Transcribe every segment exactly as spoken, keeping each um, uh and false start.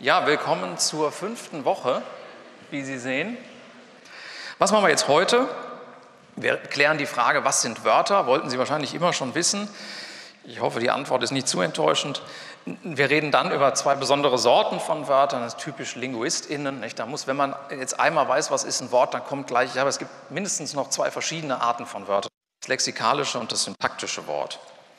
Ja, willkommen zur fünften Woche, wie Sie sehen. Was machen wir jetzt heute? Wir klären die Frage, was sind Wörter? Wollten Sie wahrscheinlich immer schon wissen. Ich hoffe, die Antwort ist nicht zu enttäuschend. Wir reden dann über zwei besondere Sorten von Wörtern, das ist typisch LinguistInnen. Nicht? Da muss, wenn man jetzt einmal weiß, was ist ein Wort, dann kommt gleich, ja, aber es gibt mindestens noch zwei verschiedene Arten von Wörtern, das lexikalische und das syntaktische Wort.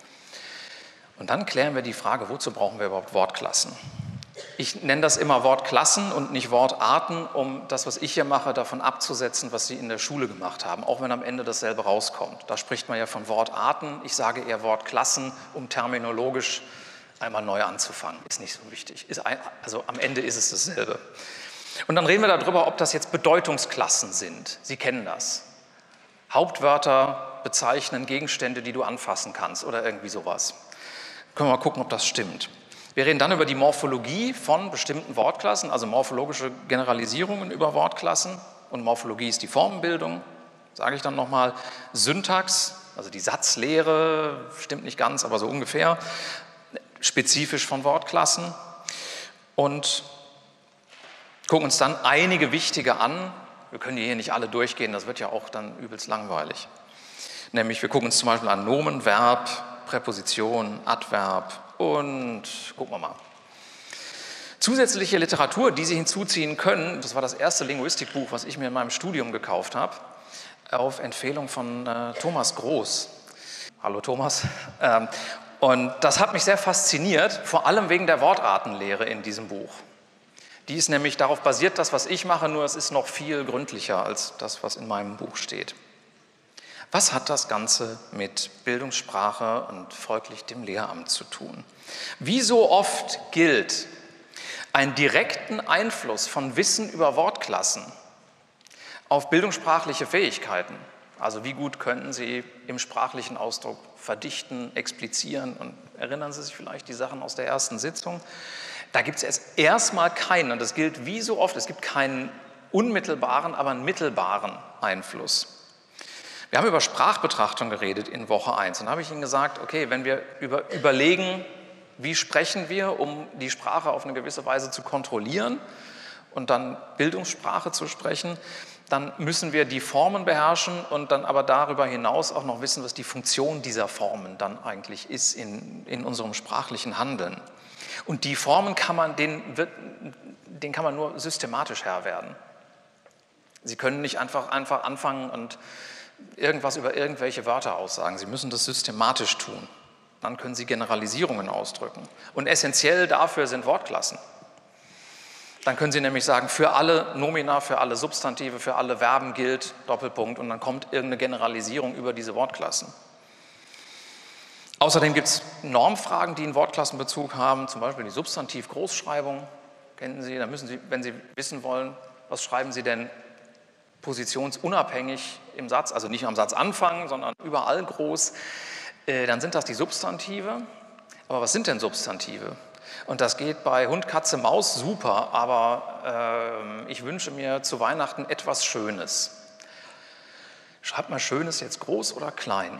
Und dann klären wir die Frage, wozu brauchen wir überhaupt Wortklassen? Ich nenne das immer Wortklassen und nicht Wortarten, um das, was ich hier mache, davon abzusetzen, was Sie in der Schule gemacht haben, auch wenn am Ende dasselbe rauskommt. Da spricht man ja von Wortarten, ich sage eher Wortklassen, um terminologisch einmal neu anzufangen. Ist nicht so wichtig. Ist ein, also am Ende ist es dasselbe. Und dann reden wir darüber, ob das jetzt Bedeutungsklassen sind. Sie kennen das. Hauptwörter bezeichnen Gegenstände, die du anfassen kannst oder irgendwie sowas. Können wir mal gucken, ob das stimmt. Wir reden dann über die Morphologie von bestimmten Wortklassen, also morphologische Generalisierungen über Wortklassen. Und Morphologie ist die Formenbildung, sage ich dann nochmal. Syntax, also die Satzlehre, stimmt nicht ganz, aber so ungefähr, spezifisch von Wortklassen. Und gucken uns dann einige wichtige an. Wir können die hier nicht alle durchgehen, das wird ja auch dann übelst langweilig. Nämlich, wir gucken uns zum Beispiel an Nomen, Verb, Präposition, Adverb und gucken wir mal. Zusätzliche Literatur, die Sie hinzuziehen können, das war das erste Linguistikbuch, was ich mir in meinem Studium gekauft habe, auf Empfehlung von äh, Thomas Groß. Hallo Thomas. Ähm, und das hat mich sehr fasziniert, vor allem wegen der Wortartenlehre in diesem Buch. Die ist nämlich darauf basiert, das, was ich mache, nur es ist noch viel gründlicher als das, was in meinem Buch steht. Was hat das Ganze mit Bildungssprache und folglich dem Lehramt zu tun? Wie so oft gilt, einen direkten Einfluss von Wissen über Wortklassen auf bildungssprachliche Fähigkeiten, also wie gut können Sie im sprachlichen Ausdruck verdichten, explizieren und erinnern Sie sich vielleicht die Sachen aus der ersten Sitzung, da gibt es erst erstmal keinen, und das gilt wie so oft, es gibt keinen unmittelbaren, aber einen mittelbaren Einfluss. Wir haben über Sprachbetrachtung geredet in Woche eins und da habe ich Ihnen gesagt, okay, wenn wir über, überlegen, wie sprechen wir, um die Sprache auf eine gewisse Weise zu kontrollieren und dann Bildungssprache zu sprechen, dann müssen wir die Formen beherrschen und dann aber darüber hinaus auch noch wissen, was die Funktion dieser Formen dann eigentlich ist in, in unserem sprachlichen Handeln. Und die Formen kann man, denen, wird, denen kann man nur systematisch Herr werden. Sie können nicht einfach, einfach anfangen und irgendwas über irgendwelche Wörter aussagen. Sie müssen das systematisch tun. Dann können Sie Generalisierungen ausdrücken. Und essentiell dafür sind Wortklassen. Dann können Sie nämlich sagen, für alle Nomina, für alle Substantive, für alle Verben gilt Doppelpunkt und dann kommt irgendeine Generalisierung über diese Wortklassen. Außerdem gibt es Normfragen, die einen Wortklassenbezug haben, zum Beispiel die Substantiv-Großschreibung. Kennen Sie, da müssen Sie, wenn Sie wissen wollen, was schreiben Sie denn positionsunabhängig im Satz, also nicht am Satzanfang, sondern überall groß, äh, dann sind das die Substantive. Aber was sind denn Substantive? Und das geht bei Hund, Katze, Maus super, aber äh, ich wünsche mir zu Weihnachten etwas Schönes. Schreibt mal Schönes jetzt groß oder klein?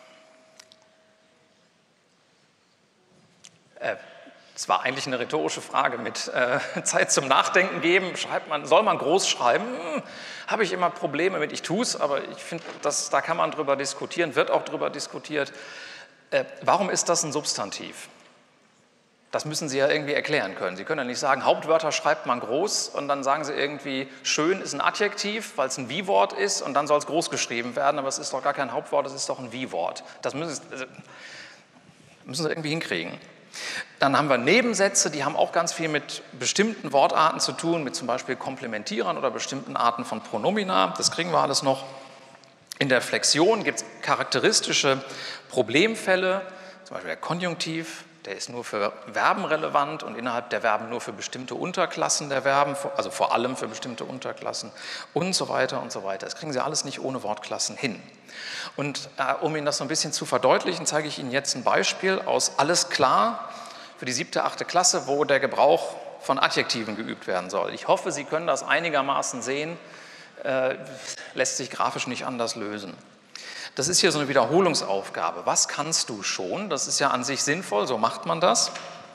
Äh, Das war eigentlich eine rhetorische Frage mit äh, Zeit zum Nachdenken geben. Schreibt man, soll man groß schreiben? Hm, habe ich immer Probleme mit. Ich tue es, aber ich finde, da kann man drüber diskutieren, wird auch drüber diskutiert. Äh, warum ist das ein Substantiv? Das müssen Sie ja irgendwie erklären können. Sie können ja nicht sagen, Hauptwörter schreibt man groß und dann sagen Sie irgendwie, schön ist ein Adjektiv, weil es ein Wie-Wort ist und dann soll es groß geschrieben werden, aber es ist doch gar kein Hauptwort, es ist doch ein Wie-Wort. Das müssen Sie, also, müssen Sie irgendwie hinkriegen. Dann haben wir Nebensätze, die haben auch ganz viel mit bestimmten Wortarten zu tun, mit zum Beispiel Komplementierern oder bestimmten Arten von Pronomina. Das kriegen wir alles noch. In der Flexion gibt es charakteristische Problemfälle, zum Beispiel der Konjunktiv, der ist nur für Verben relevant und innerhalb der Verben nur für bestimmte Unterklassen der Verben, also vor allem für bestimmte Unterklassen und so weiter und so weiter. Das kriegen Sie alles nicht ohne Wortklassen hin. Und äh, um Ihnen das so ein bisschen zu verdeutlichen, zeige ich Ihnen jetzt ein Beispiel aus Alles klar für die siebte, achte Klasse, wo der Gebrauch von Adjektiven geübt werden soll. Ich hoffe, Sie können das einigermaßen sehen, äh, lässt sich grafisch nicht anders lösen. Das ist hier so eine Wiederholungsaufgabe. Was kannst du schon? Das ist ja an sich sinnvoll, so macht man das.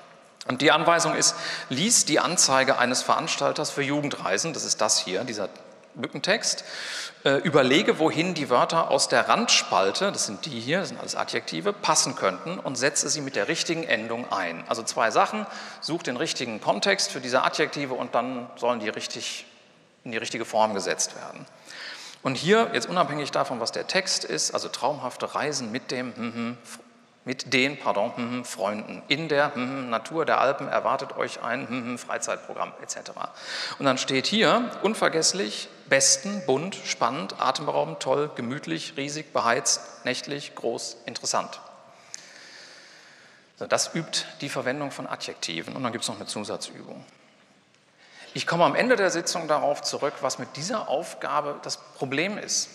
Und die Anweisung ist, lies die Anzeige eines Veranstalters für Jugendreisen, das ist das hier, dieser Lückentext, äh, überlege, wohin die Wörter aus der Randspalte, das sind die hier, das sind alles Adjektive, passen könnten und setze sie mit der richtigen Endung ein. Also zwei Sachen, such den richtigen Kontext für diese Adjektive und dann sollen die richtig in die richtige Form gesetzt werden. Und hier, jetzt unabhängig davon, was der Text ist, also traumhafte Reisen mit dem, hm, mit den, pardon, hm, Freunden. In der hm, Natur der Alpen erwartet euch ein hm, Freizeitprogramm et cetera. Und dann steht hier, unvergesslich, besten, bunt, spannend, atemberaubend, toll, gemütlich, riesig, beheizt, nächtlich, groß, interessant. Also das übt die Verwendung von Adjektiven. Und dann gibt es noch eine Zusatzübung. Ich komme am Ende der Sitzung darauf zurück, was mit dieser Aufgabe das Problem ist.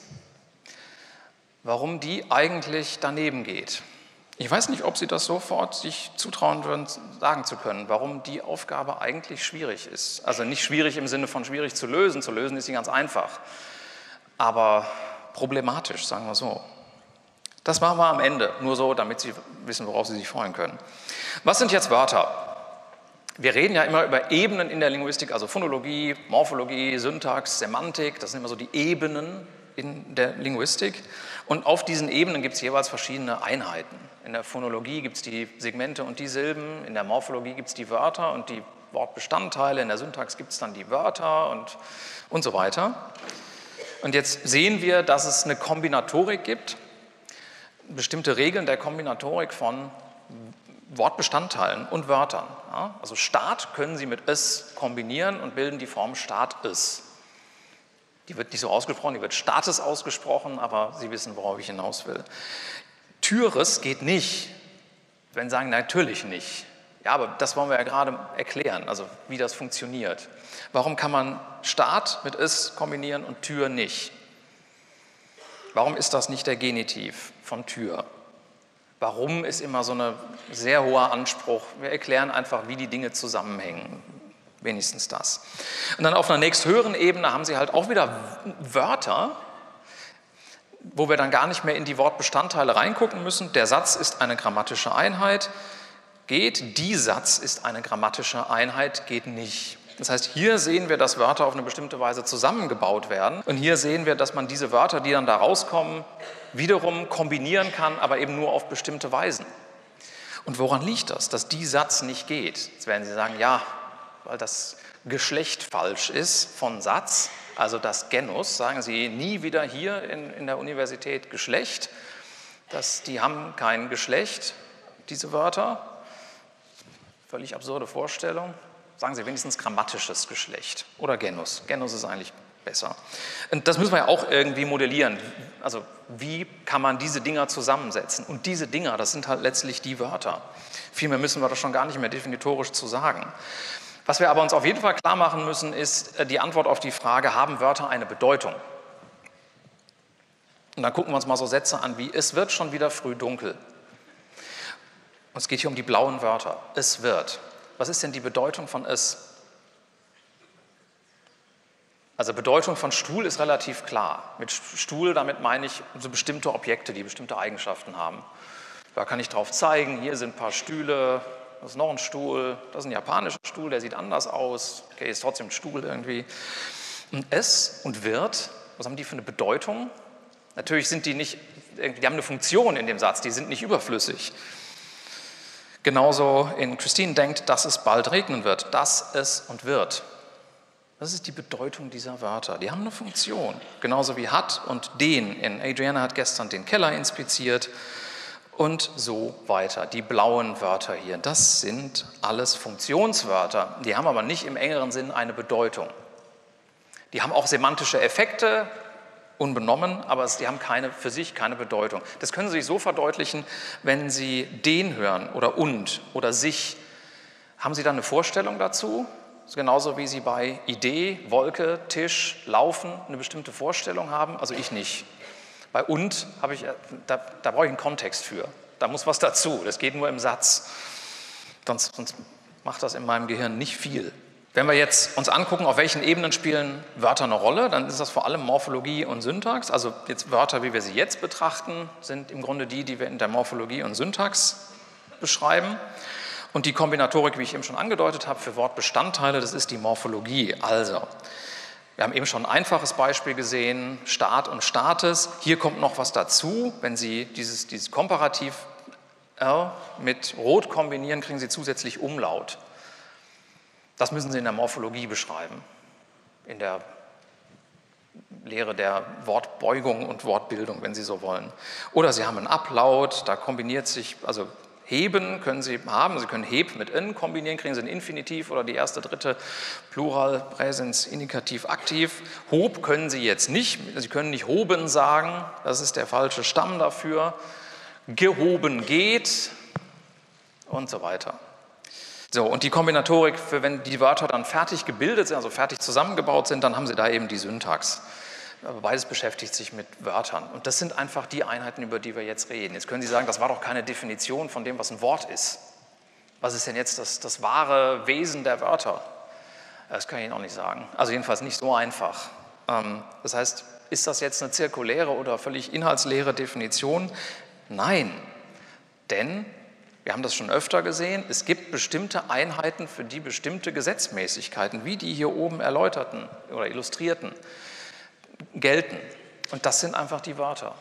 Warum die eigentlich daneben geht. Ich weiß nicht, ob Sie das sofort sich zutrauen würden, sagen zu können, warum die Aufgabe eigentlich schwierig ist. Also nicht schwierig im Sinne von schwierig zu lösen. Zu lösen ist sie ganz einfach. Aber problematisch, sagen wir so. Das machen wir am Ende, nur so, damit Sie wissen, worauf Sie sich freuen können. Was sind jetzt Wörter? Wir reden ja immer über Ebenen in der Linguistik, also Phonologie, Morphologie, Syntax, Semantik, das sind immer so die Ebenen in der Linguistik. Und auf diesen Ebenen gibt es jeweils verschiedene Einheiten. In der Phonologie gibt es die Segmente und die Silben, in der Morphologie gibt es die Wörter und die Wortbestandteile, in der Syntax gibt es dann die Wörter und, und so weiter. Und jetzt sehen wir, dass es eine Kombinatorik gibt, bestimmte Regeln der Kombinatorik von Wortbestandteilen und Wörtern. Ja, also Staat können Sie mit es kombinieren und bilden die Form Staat-es. Die wird nicht so ausgesprochen, die wird Staates ausgesprochen, aber Sie wissen, worauf ich hinaus will. Türes geht nicht, wenn Sie sagen, natürlich nicht. Ja, aber das wollen wir ja gerade erklären, also wie das funktioniert. Warum kann man Staat mit es kombinieren und Tür nicht? Warum ist das nicht der Genitiv von Tür? Warum ist immer so ein sehr hoher Anspruch? Wir erklären einfach, wie die Dinge zusammenhängen. Wenigstens das. Und dann auf einer nächsthöheren Ebene haben Sie halt auch wieder Wörter, wo wir dann gar nicht mehr in die Wortbestandteile reingucken müssen. Der Satz ist eine grammatische Einheit, geht. Die Satz ist eine grammatische Einheit, geht nicht. Das heißt, hier sehen wir, dass Wörter auf eine bestimmte Weise zusammengebaut werden. Und hier sehen wir, dass man diese Wörter, die dann da rauskommen, wiederum kombinieren kann, aber eben nur auf bestimmte Weisen. Und woran liegt das, dass die Satz nicht geht? Jetzt werden Sie sagen, ja, weil das Geschlecht falsch ist von Satz, also das Genus, sagen Sie nie wieder hier in, in der Universität Geschlecht, dass die haben kein Geschlecht, diese Wörter. Völlig absurde Vorstellung. Sagen Sie wenigstens grammatisches Geschlecht oder Genus. Genus ist eigentlich besser. Und das müssen wir ja auch irgendwie modellieren. Also wie kann man diese Dinger zusammensetzen? Und diese Dinger, das sind halt letztlich die Wörter. Viel mehr müssen wir das schon gar nicht mehr definitorisch zu sagen. Was wir aber uns auf jeden Fall klar machen müssen, ist die Antwort auf die Frage, haben Wörter eine Bedeutung? Und dann gucken wir uns mal so Sätze an wie, es wird schon wieder früh dunkel. Und es geht hier um die blauen Wörter. Es wird. Was ist denn die Bedeutung von es? Also Bedeutung von Stuhl ist relativ klar. Mit Stuhl, damit meine ich so bestimmte Objekte, die bestimmte Eigenschaften haben. Da kann ich drauf zeigen, hier sind ein paar Stühle, das ist noch ein Stuhl, das ist ein japanischer Stuhl, der sieht anders aus, okay, ist trotzdem ein Stuhl irgendwie. Und es und wird, was haben die für eine Bedeutung? Natürlich sind die nicht, die haben eine Funktion in dem Satz, die sind nicht überflüssig. Genauso in Christine denkt, dass es bald regnen wird, dass es und wird. Das ist die Bedeutung dieser Wörter. Die haben eine Funktion. Genauso wie hat und den. In Adriana hat gestern den Keller inspiziert und so weiter. Die blauen Wörter hier, das sind alles Funktionswörter. Die haben aber nicht im engeren Sinn eine Bedeutung. Die haben auch semantische Effekte, unbenommen, aber die haben keine, für sich keine Bedeutung. Das können Sie sich so verdeutlichen, wenn Sie den hören oder und oder sich. Haben Sie da eine Vorstellung dazu? Genauso wie Sie bei Idee, Wolke, Tisch, Laufen eine bestimmte Vorstellung haben, also ich nicht. Bei und habe ich, da, da brauche ich einen Kontext für. Da muss was dazu, das geht nur im Satz. Sonst, sonst macht das in meinem Gehirn nicht viel. Wenn wir jetzt uns angucken, auf welchen Ebenen spielen Wörter eine Rolle, dann ist das vor allem Morphologie und Syntax. Also jetzt Wörter, wie wir sie jetzt betrachten, sind im Grunde die, die wir in der Morphologie und Syntax beschreiben. Und die Kombinatorik, wie ich eben schon angedeutet habe, für Wortbestandteile, das ist die Morphologie. Also, wir haben eben schon ein einfaches Beispiel gesehen, Staat und Staates. Hier kommt noch was dazu. Wenn Sie dieses, dieses Komparativ R mit Rot kombinieren, kriegen Sie zusätzlich Umlaut. Das müssen Sie in der Morphologie beschreiben, in der Lehre der Wortbeugung und Wortbildung, wenn Sie so wollen. Oder Sie haben einen Ablaut, da kombiniert sich, also heben können Sie haben, Sie können heb mit in kombinieren, kriegen Sie ein Infinitiv oder die erste, dritte Plural, Präsens, Indikativ, Aktiv. Hob können Sie jetzt nicht, Sie können nicht hoben sagen, das ist der falsche Stamm dafür. Gehoben geht und so weiter. So, und die Kombinatorik, für wenn die Wörter dann fertig gebildet sind, also fertig zusammengebaut sind, dann haben Sie da eben die Syntax. Aber beides beschäftigt sich mit Wörtern. Und das sind einfach die Einheiten, über die wir jetzt reden. Jetzt können Sie sagen, das war doch keine Definition von dem, was ein Wort ist. Was ist denn jetzt das, das wahre Wesen der Wörter? Das kann ich Ihnen auch nicht sagen. Also jedenfalls nicht so einfach. Das heißt, ist das jetzt eine zirkuläre oder völlig inhaltsleere Definition? Nein, denn wir haben das schon öfter gesehen, es gibt bestimmte Einheiten für die bestimmte Gesetzmäßigkeiten, wie die hier oben erläuterten oder illustrierten, gelten. Und das sind einfach die Wörter.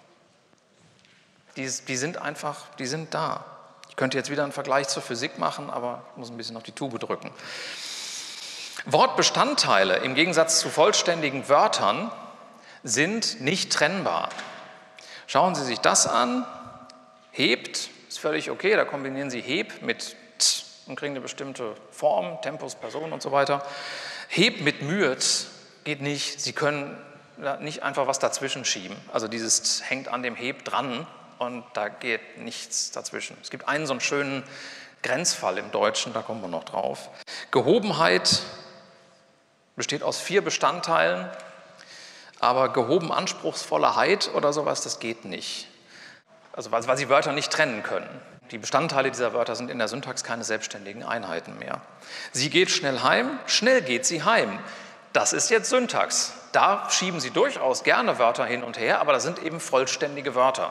Die, die sind einfach, die sind da. Ich könnte jetzt wieder einen Vergleich zur Physik machen, aber ich muss ein bisschen auf die Tube drücken. Wortbestandteile im Gegensatz zu vollständigen Wörtern sind nicht trennbar. Schauen Sie sich das an. Hebt ist völlig okay, da kombinieren Sie heb mit t und kriegen eine bestimmte Form, Tempus, Person und so weiter. Heb mit myet geht nicht. Sie können nicht einfach was dazwischen schieben. Also dieses t hängt an dem heb dran und da geht nichts dazwischen. Es gibt einen so einen schönen Grenzfall im Deutschen, da kommen wir noch drauf. Gehobenheit besteht aus vier Bestandteilen, aber gehoben anspruchsvolle Heit oder sowas, das geht nicht. Also weil, weil Sie Wörter nicht trennen können. Die Bestandteile dieser Wörter sind in der Syntax keine selbstständigen Einheiten mehr. Sie geht schnell heim, schnell geht sie heim. Das ist jetzt Syntax. Da schieben Sie durchaus gerne Wörter hin und her, aber das sind eben vollständige Wörter.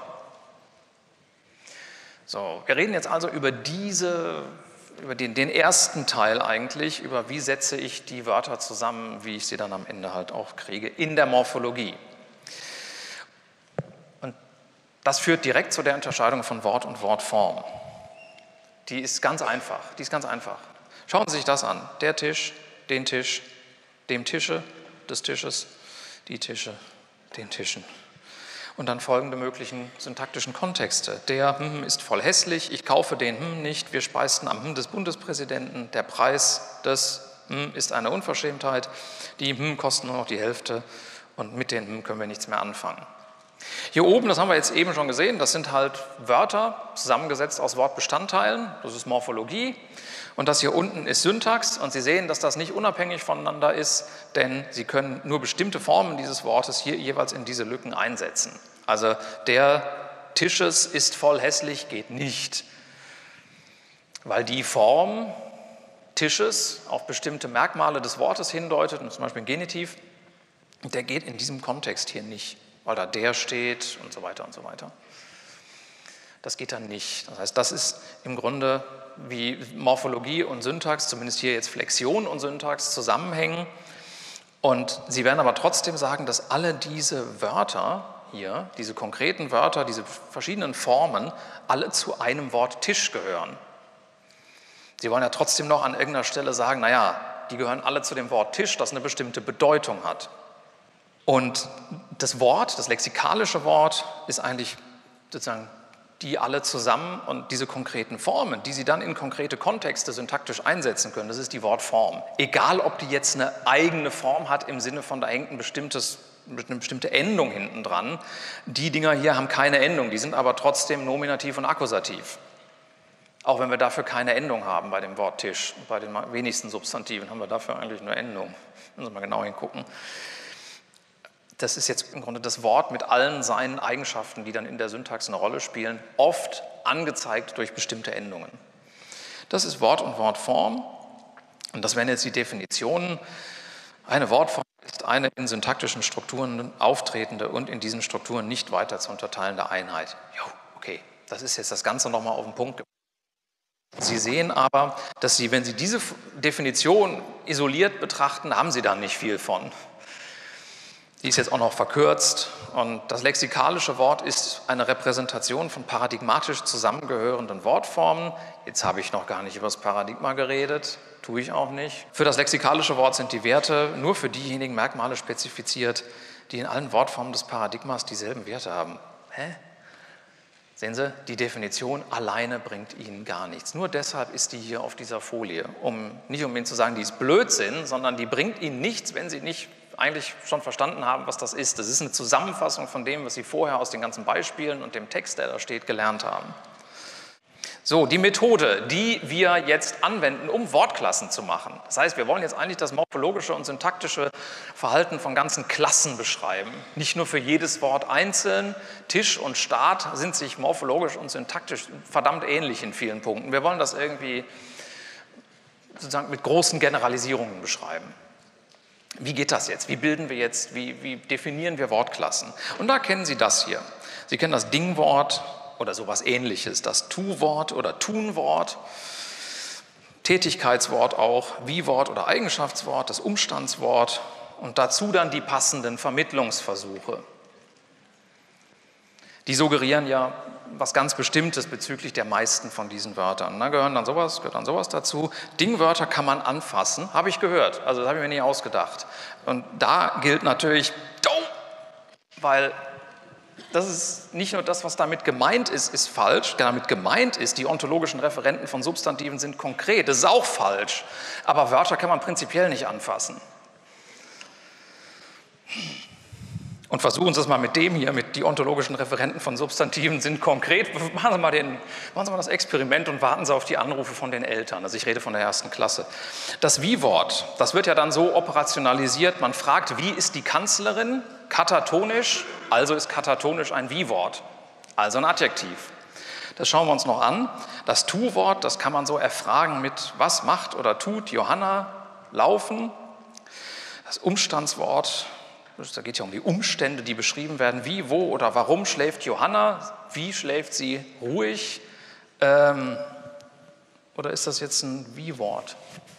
So, wir reden jetzt also über diese, über den, den ersten Teil eigentlich, über wie setze ich die Wörter zusammen, wie ich sie dann am Ende halt auch kriege, in der Morphologie. Und das führt direkt zu der Unterscheidung von Wort und Wortform. Die ist ganz einfach, die ist ganz einfach. Schauen Sie sich das an, der Tisch, den Tisch, dem Tische, des Tisches, die Tische, den Tischen. Und dann folgende möglichen syntaktischen Kontexte. Der hm, ist voll hässlich, ich kaufe den hm nicht, wir speisten am hm des Bundespräsidenten, der Preis des hm ist eine Unverschämtheit, die hm kosten nur noch die Hälfte und mit den hm können wir nichts mehr anfangen. Hier oben, das haben wir jetzt eben schon gesehen, das sind halt Wörter zusammengesetzt aus Wortbestandteilen, das ist Morphologie. Und das hier unten ist Syntax und Sie sehen, dass das nicht unabhängig voneinander ist, denn Sie können nur bestimmte Formen dieses Wortes hier jeweils in diese Lücken einsetzen. Also der Tisches ist voll hässlich geht nicht, weil die Form Tisches auf bestimmte Merkmale des Wortes hindeutet, und zum Beispiel ein Genitiv, der geht in diesem Kontext hier nicht, weil da der steht und so weiter und so weiter. Das geht dann nicht. Das heißt, das ist im Grunde wie Morphologie und Syntax, zumindest hier jetzt Flexion und Syntax, zusammenhängen. Und Sie werden aber trotzdem sagen, dass alle diese Wörter hier, diese konkreten Wörter, diese verschiedenen Formen, alle zu einem Wort Tisch gehören. Sie wollen ja trotzdem noch an irgendeiner Stelle sagen, naja, die gehören alle zu dem Wort Tisch, das eine bestimmte Bedeutung hat. Und das Wort, das lexikalische Wort, ist eigentlich sozusagen die alle zusammen und diese konkreten Formen, die Sie dann in konkrete Kontexte syntaktisch einsetzen können, das ist die Wortform. Egal, ob die jetzt eine eigene Form hat im Sinne von, da hängt ein bestimmtes, eine bestimmte Endung hinten dran. Die Dinger hier haben keine Endung, die sind aber trotzdem Nominativ und Akkusativ. Auch wenn wir dafür keine Endung haben bei dem Wort Tisch. Bei den wenigsten Substantiven haben wir dafür eigentlich nur Endung. Müssen wir mal genau hingucken. Das ist jetzt im Grunde das Wort mit allen seinen Eigenschaften, die dann in der Syntax eine Rolle spielen, oft angezeigt durch bestimmte Endungen. Das ist Wort und Wortform. Und das wären jetzt die Definitionen. Eine Wortform ist eine in syntaktischen Strukturen auftretende und in diesen Strukturen nicht weiter zu unterteilende Einheit. Jo, okay, das ist jetzt das Ganze nochmal auf den Punkt gebracht. Sie sehen aber, dass Sie, wenn Sie diese Definition isoliert betrachten, haben Sie da nicht viel von. Die ist jetzt auch noch verkürzt und das lexikalische Wort ist eine Repräsentation von paradigmatisch zusammengehörenden Wortformen. Jetzt habe ich noch gar nicht über das Paradigma geredet, tue ich auch nicht. Für das lexikalische Wort sind die Werte nur für diejenigen Merkmale spezifiziert, die in allen Wortformen des Paradigmas dieselben Werte haben. Hä? Sehen Sie, die Definition alleine bringt Ihnen gar nichts. Nur deshalb ist die hier auf dieser Folie. Um, nicht um Ihnen zu sagen, die ist Blödsinn, sondern die bringt Ihnen nichts, wenn Sie nicht eigentlich schon verstanden haben, was das ist. Das ist eine Zusammenfassung von dem, was Sie vorher aus den ganzen Beispielen und dem Text, der da steht, gelernt haben. So, die Methode, die wir jetzt anwenden, um Wortklassen zu machen. Das heißt, wir wollen jetzt eigentlich das morphologische und syntaktische Verhalten von ganzen Klassen beschreiben. Nicht nur für jedes Wort einzeln. Tisch und Staat sind sich morphologisch und syntaktisch verdammt ähnlich in vielen Punkten. Wir wollen das irgendwie sozusagen mit großen Generalisierungen beschreiben. Wie geht das jetzt? Wie bilden wir jetzt, wie, wie definieren wir Wortklassen? Und da kennen Sie das hier. Sie kennen das Dingwort oder sowas Ähnliches, das Tu-Wort oder Tun-Wort, Tätigkeitswort auch, Wie-Wort oder Eigenschaftswort, das Umstandswort und dazu dann die passenden Vermittlungsversuche. Die suggerieren ja was ganz Bestimmtes bezüglich der meisten von diesen Wörtern. Da gehören dann sowas, gehört dann sowas dazu. Dingwörter kann man anfassen, habe ich gehört, also das habe ich mir nicht ausgedacht. Und da gilt natürlich, weil das ist nicht nur das, was damit gemeint ist, ist falsch. Damit gemeint ist, die ontologischen Referenten von Substantiven sind konkret. Das ist auch falsch. Aber Wörter kann man prinzipiell nicht anfassen. Und versuchen Sie es mal mit dem hier, mit die ontologischen Referenten von Substantiven sind konkret. Machen Sie mal, den, machen Sie mal das Experiment und warten Sie auf die Anrufe von den Eltern. Also ich rede von der ersten Klasse. Das Wie-Wort, das wird ja dann so operationalisiert. Man fragt, wie ist die Kanzlerin? Katatonisch, also ist katatonisch ein Wie-Wort, also ein Adjektiv. Das schauen wir uns noch an. Das Tu-Wort, das kann man so erfragen mit was macht oder tut Johanna laufen. Das Umstandswort, da geht es ja um die Umstände, die beschrieben werden. Wie, wo oder warum schläft Johanna? Wie schläft sie ruhig? Ähm, oder ist das jetzt ein Wie-Wort?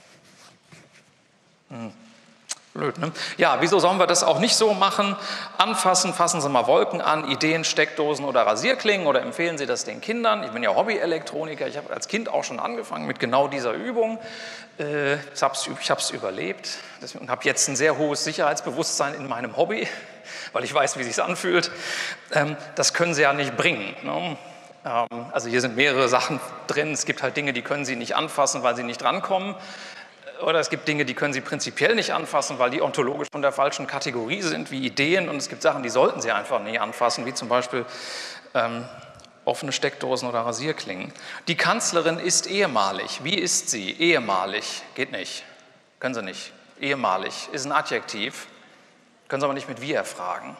Hm. Blöd, ne? Ja, wieso sollen wir das auch nicht so machen? Anfassen, fassen Sie mal Wolken an, Ideen, Steckdosen oder Rasierklingen oder empfehlen Sie das den Kindern? Ich bin ja Hobby-Elektroniker, ich habe als Kind auch schon angefangen mit genau dieser Übung. Äh, ich habe es ich hab's überlebt und habe jetzt ein sehr hohes Sicherheitsbewusstsein in meinem Hobby, weil ich weiß, wie es sich anfühlt. Ähm, das können Sie ja nicht bringen, ne? Ähm, also hier sind mehrere Sachen drin. Es gibt halt Dinge, die können Sie nicht anfassen, weil Sie nicht drankommen. Oder es gibt Dinge, die können Sie prinzipiell nicht anfassen, weil die ontologisch von der falschen Kategorie sind, wie Ideen. Und es gibt Sachen, die sollten Sie einfach nicht anfassen, wie zum Beispiel ähm, offene Steckdosen oder Rasierklingen. Die Kanzlerin ist ehemalig. Wie ist sie? Ehemalig. Geht nicht. Können Sie nicht. Ehemalig ist ein Adjektiv. Können Sie aber nicht mit wie erfragen.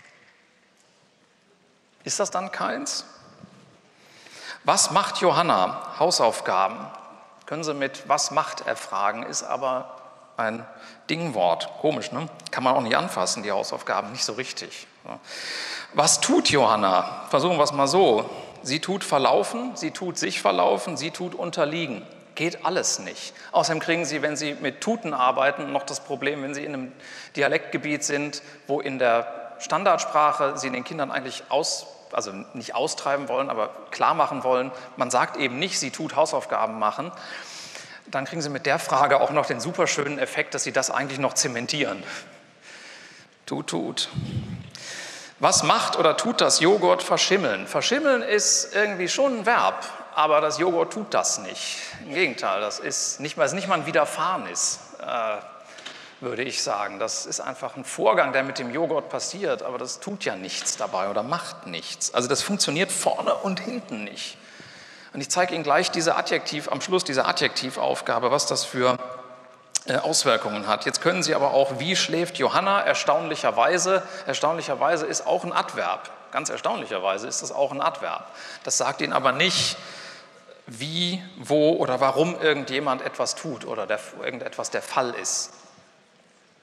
Ist das dann keins? Was macht Johanna? Hausaufgaben. Können Sie mit was macht erfragen, ist aber ein Dingwort. Komisch, ne? Kann man auch nicht anfassen, die Hausaufgaben, nicht so richtig. Was tut Johanna? Versuchen wir es mal so. Sie tut verlaufen, sie tut sich verlaufen, sie tut unterliegen. Geht alles nicht. Außerdem kriegen Sie, wenn Sie mit Tuten arbeiten, noch das Problem, wenn Sie in einem Dialektgebiet sind, wo in der Standardsprache Sie den Kindern eigentlich aus also nicht austreiben wollen, aber klar machen wollen, man sagt eben nicht, sie tut Hausaufgaben machen, dann kriegen Sie mit der Frage auch noch den superschönen Effekt, dass Sie das eigentlich noch zementieren. Tut, tut. Was macht oder tut das Joghurt verschimmeln? Verschimmeln ist irgendwie schon ein Verb, aber das Joghurt tut das nicht. Im Gegenteil, das ist nicht mal, ist nicht mal ein Widerfahrenes. Äh, würde ich sagen. Das ist einfach ein Vorgang, der mit dem Joghurt passiert, aber das tut ja nichts dabei oder macht nichts. Also das funktioniert vorne und hinten nicht. Und ich zeige Ihnen gleich diese Adjektiv, am Schluss diese Adjektivaufgabe, was das für äh, Auswirkungen hat. Jetzt können Sie aber auch, wie schläft Johanna? Erstaunlicherweise, erstaunlicherweise ist auch ein Adverb. Ganz erstaunlicherweise ist das auch ein Adverb. Das sagt Ihnen aber nicht, wie, wo oder warum irgendjemand etwas tut oder der, irgendetwas der Fall ist.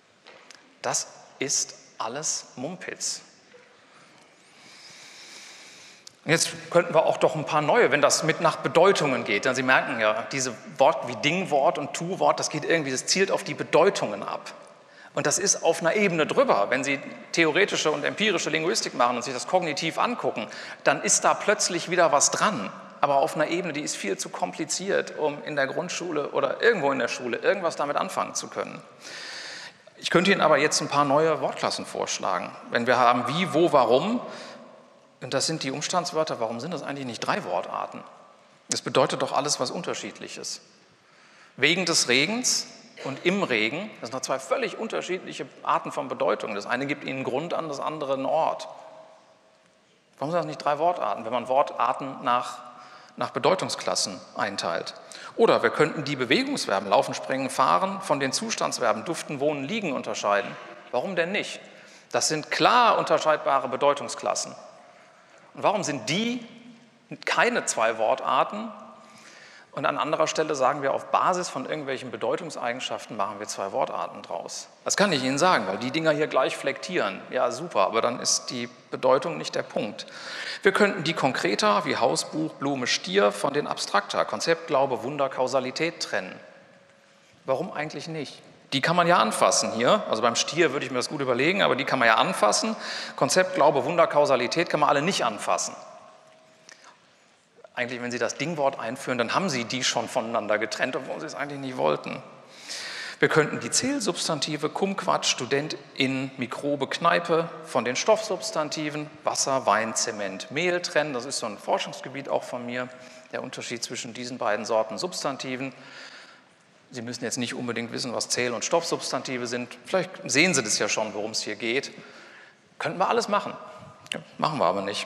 Das ist alles Mumpitz. Jetzt könnten wir auch doch ein paar neue, wenn das mit nach Bedeutungen geht. Denn Sie merken ja, diese Wort wie Dingwort und Tu-Wort, das geht irgendwie, das zielt auf die Bedeutungen ab. Und das ist auf einer Ebene drüber. Wenn Sie theoretische und empirische Linguistik machen und sich das kognitiv angucken, dann ist da plötzlich wieder was dran. Aber auf einer Ebene, die ist viel zu kompliziert, um in der Grundschule oder irgendwo in der Schule irgendwas damit anfangen zu können. Ich könnte Ihnen aber jetzt ein paar neue Wortklassen vorschlagen. Wenn wir haben wie, wo, warum, und das sind die Umstandswörter, warum sind das eigentlich nicht drei Wortarten? Das bedeutet doch alles was Unterschiedliches. Wegen des Regens und im Regen, das sind noch zwei völlig unterschiedliche Arten von Bedeutung. Das eine gibt Ihnen Grund an, das andere einen Ort. Warum sind das nicht drei Wortarten, wenn man Wortarten nach, nach Bedeutungsklassen einteilt? Oder wir könnten die Bewegungsverben laufen, springen, fahren von den Zustandsverben duften, wohnen, liegen unterscheiden. Warum denn nicht? Das sind klar unterscheidbare Bedeutungsklassen. Und warum sind die keine zwei Wortarten? Und an anderer Stelle sagen wir, auf Basis von irgendwelchen Bedeutungseigenschaften machen wir zwei Wortarten draus. Das kann ich Ihnen sagen, weil die Dinger hier gleich flektieren. Ja, super, aber dann ist die Bedeutung nicht der Punkt. Wir könnten die konkreter, wie Haus, Buch, Blume, Stier, von den abstrakter, Konzept, Glaube, Wunder, Kausalität trennen. Warum eigentlich nicht? Die kann man ja anfassen hier, also beim Stier würde ich mir das gut überlegen, aber die kann man ja anfassen. Konzept, Glaube, Wunder, Kausalität kann man alle nicht anfassen. Eigentlich, wenn Sie das Dingwort einführen, dann haben Sie die schon voneinander getrennt, obwohl Sie es eigentlich nicht wollten. Wir könnten die Zählsubstantive Kumquat, Studentin, Mikrobe, Kneipe von den Stoffsubstantiven Wasser, Wein, Zement, Mehl trennen. Das ist so ein Forschungsgebiet auch von mir, der Unterschied zwischen diesen beiden Sorten Substantiven. Sie müssen jetzt nicht unbedingt wissen, was Zähl- und Stoffsubstantive sind. Vielleicht sehen Sie das ja schon, worum es hier geht. Könnten wir alles machen. Ja, machen wir aber nicht.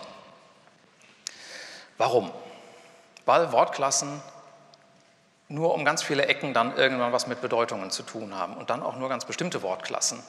Warum? Weil Wortklassen nur um ganz viele Ecken dann irgendwann was mit Bedeutungen zu tun haben und dann auch nur ganz bestimmte Wortklassen.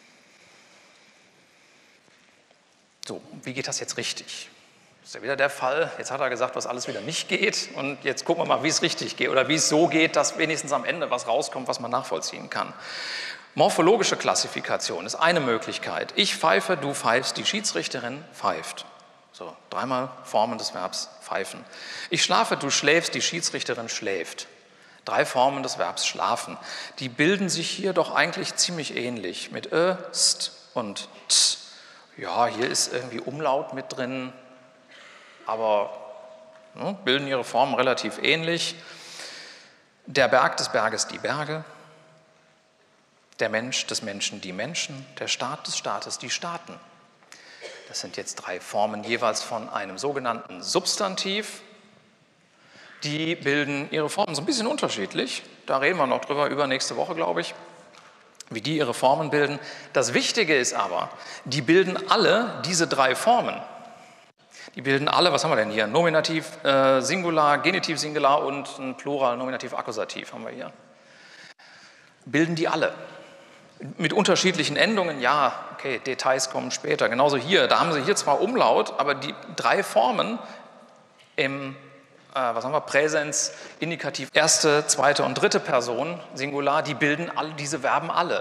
So, wie geht das jetzt richtig? Das ist ja wieder der Fall. Jetzt hat er gesagt, was alles wieder nicht geht und jetzt gucken wir mal, wie es richtig geht oder wie es so geht, dass wenigstens am Ende was rauskommt, was man nachvollziehen kann. Morphologische Klassifikation ist eine Möglichkeit. Ich pfeife, du pfeifst, die Schiedsrichterin pfeift. So, dreimal Formen des Verbs pfeifen. Ich schlafe, du schläfst, die Schiedsrichterin schläft. Drei Formen des Verbs schlafen. Die bilden sich hier doch eigentlich ziemlich ähnlich mit ö, st und t. Ja, hier ist irgendwie Umlaut mit drin, aber ne, bilden ihre Formen relativ ähnlich. Der Berg des Berges die Berge, der Mensch des Menschen die Menschen, der Staat des Staates die Staaten. Das sind jetzt drei Formen jeweils von einem sogenannten Substantiv. Die bilden ihre Formen so ein bisschen unterschiedlich. Da reden wir noch drüber, übernächste Woche, glaube ich, wie die ihre Formen bilden. Das Wichtige ist aber, die bilden alle diese drei Formen. Die bilden alle, was haben wir denn hier? Nominativ, äh, Singular, Genitiv, Singular und ein Plural, Nominativ, Akkusativ haben wir hier. Bilden die alle. Mit unterschiedlichen Endungen, ja, okay, Details kommen später. Genauso hier, da haben Sie hier zwar Umlaut, aber die drei Formen im, äh, was haben wir, Präsens, Indikativ, erste, zweite und dritte Person, Singular, die bilden all diese Verben alle.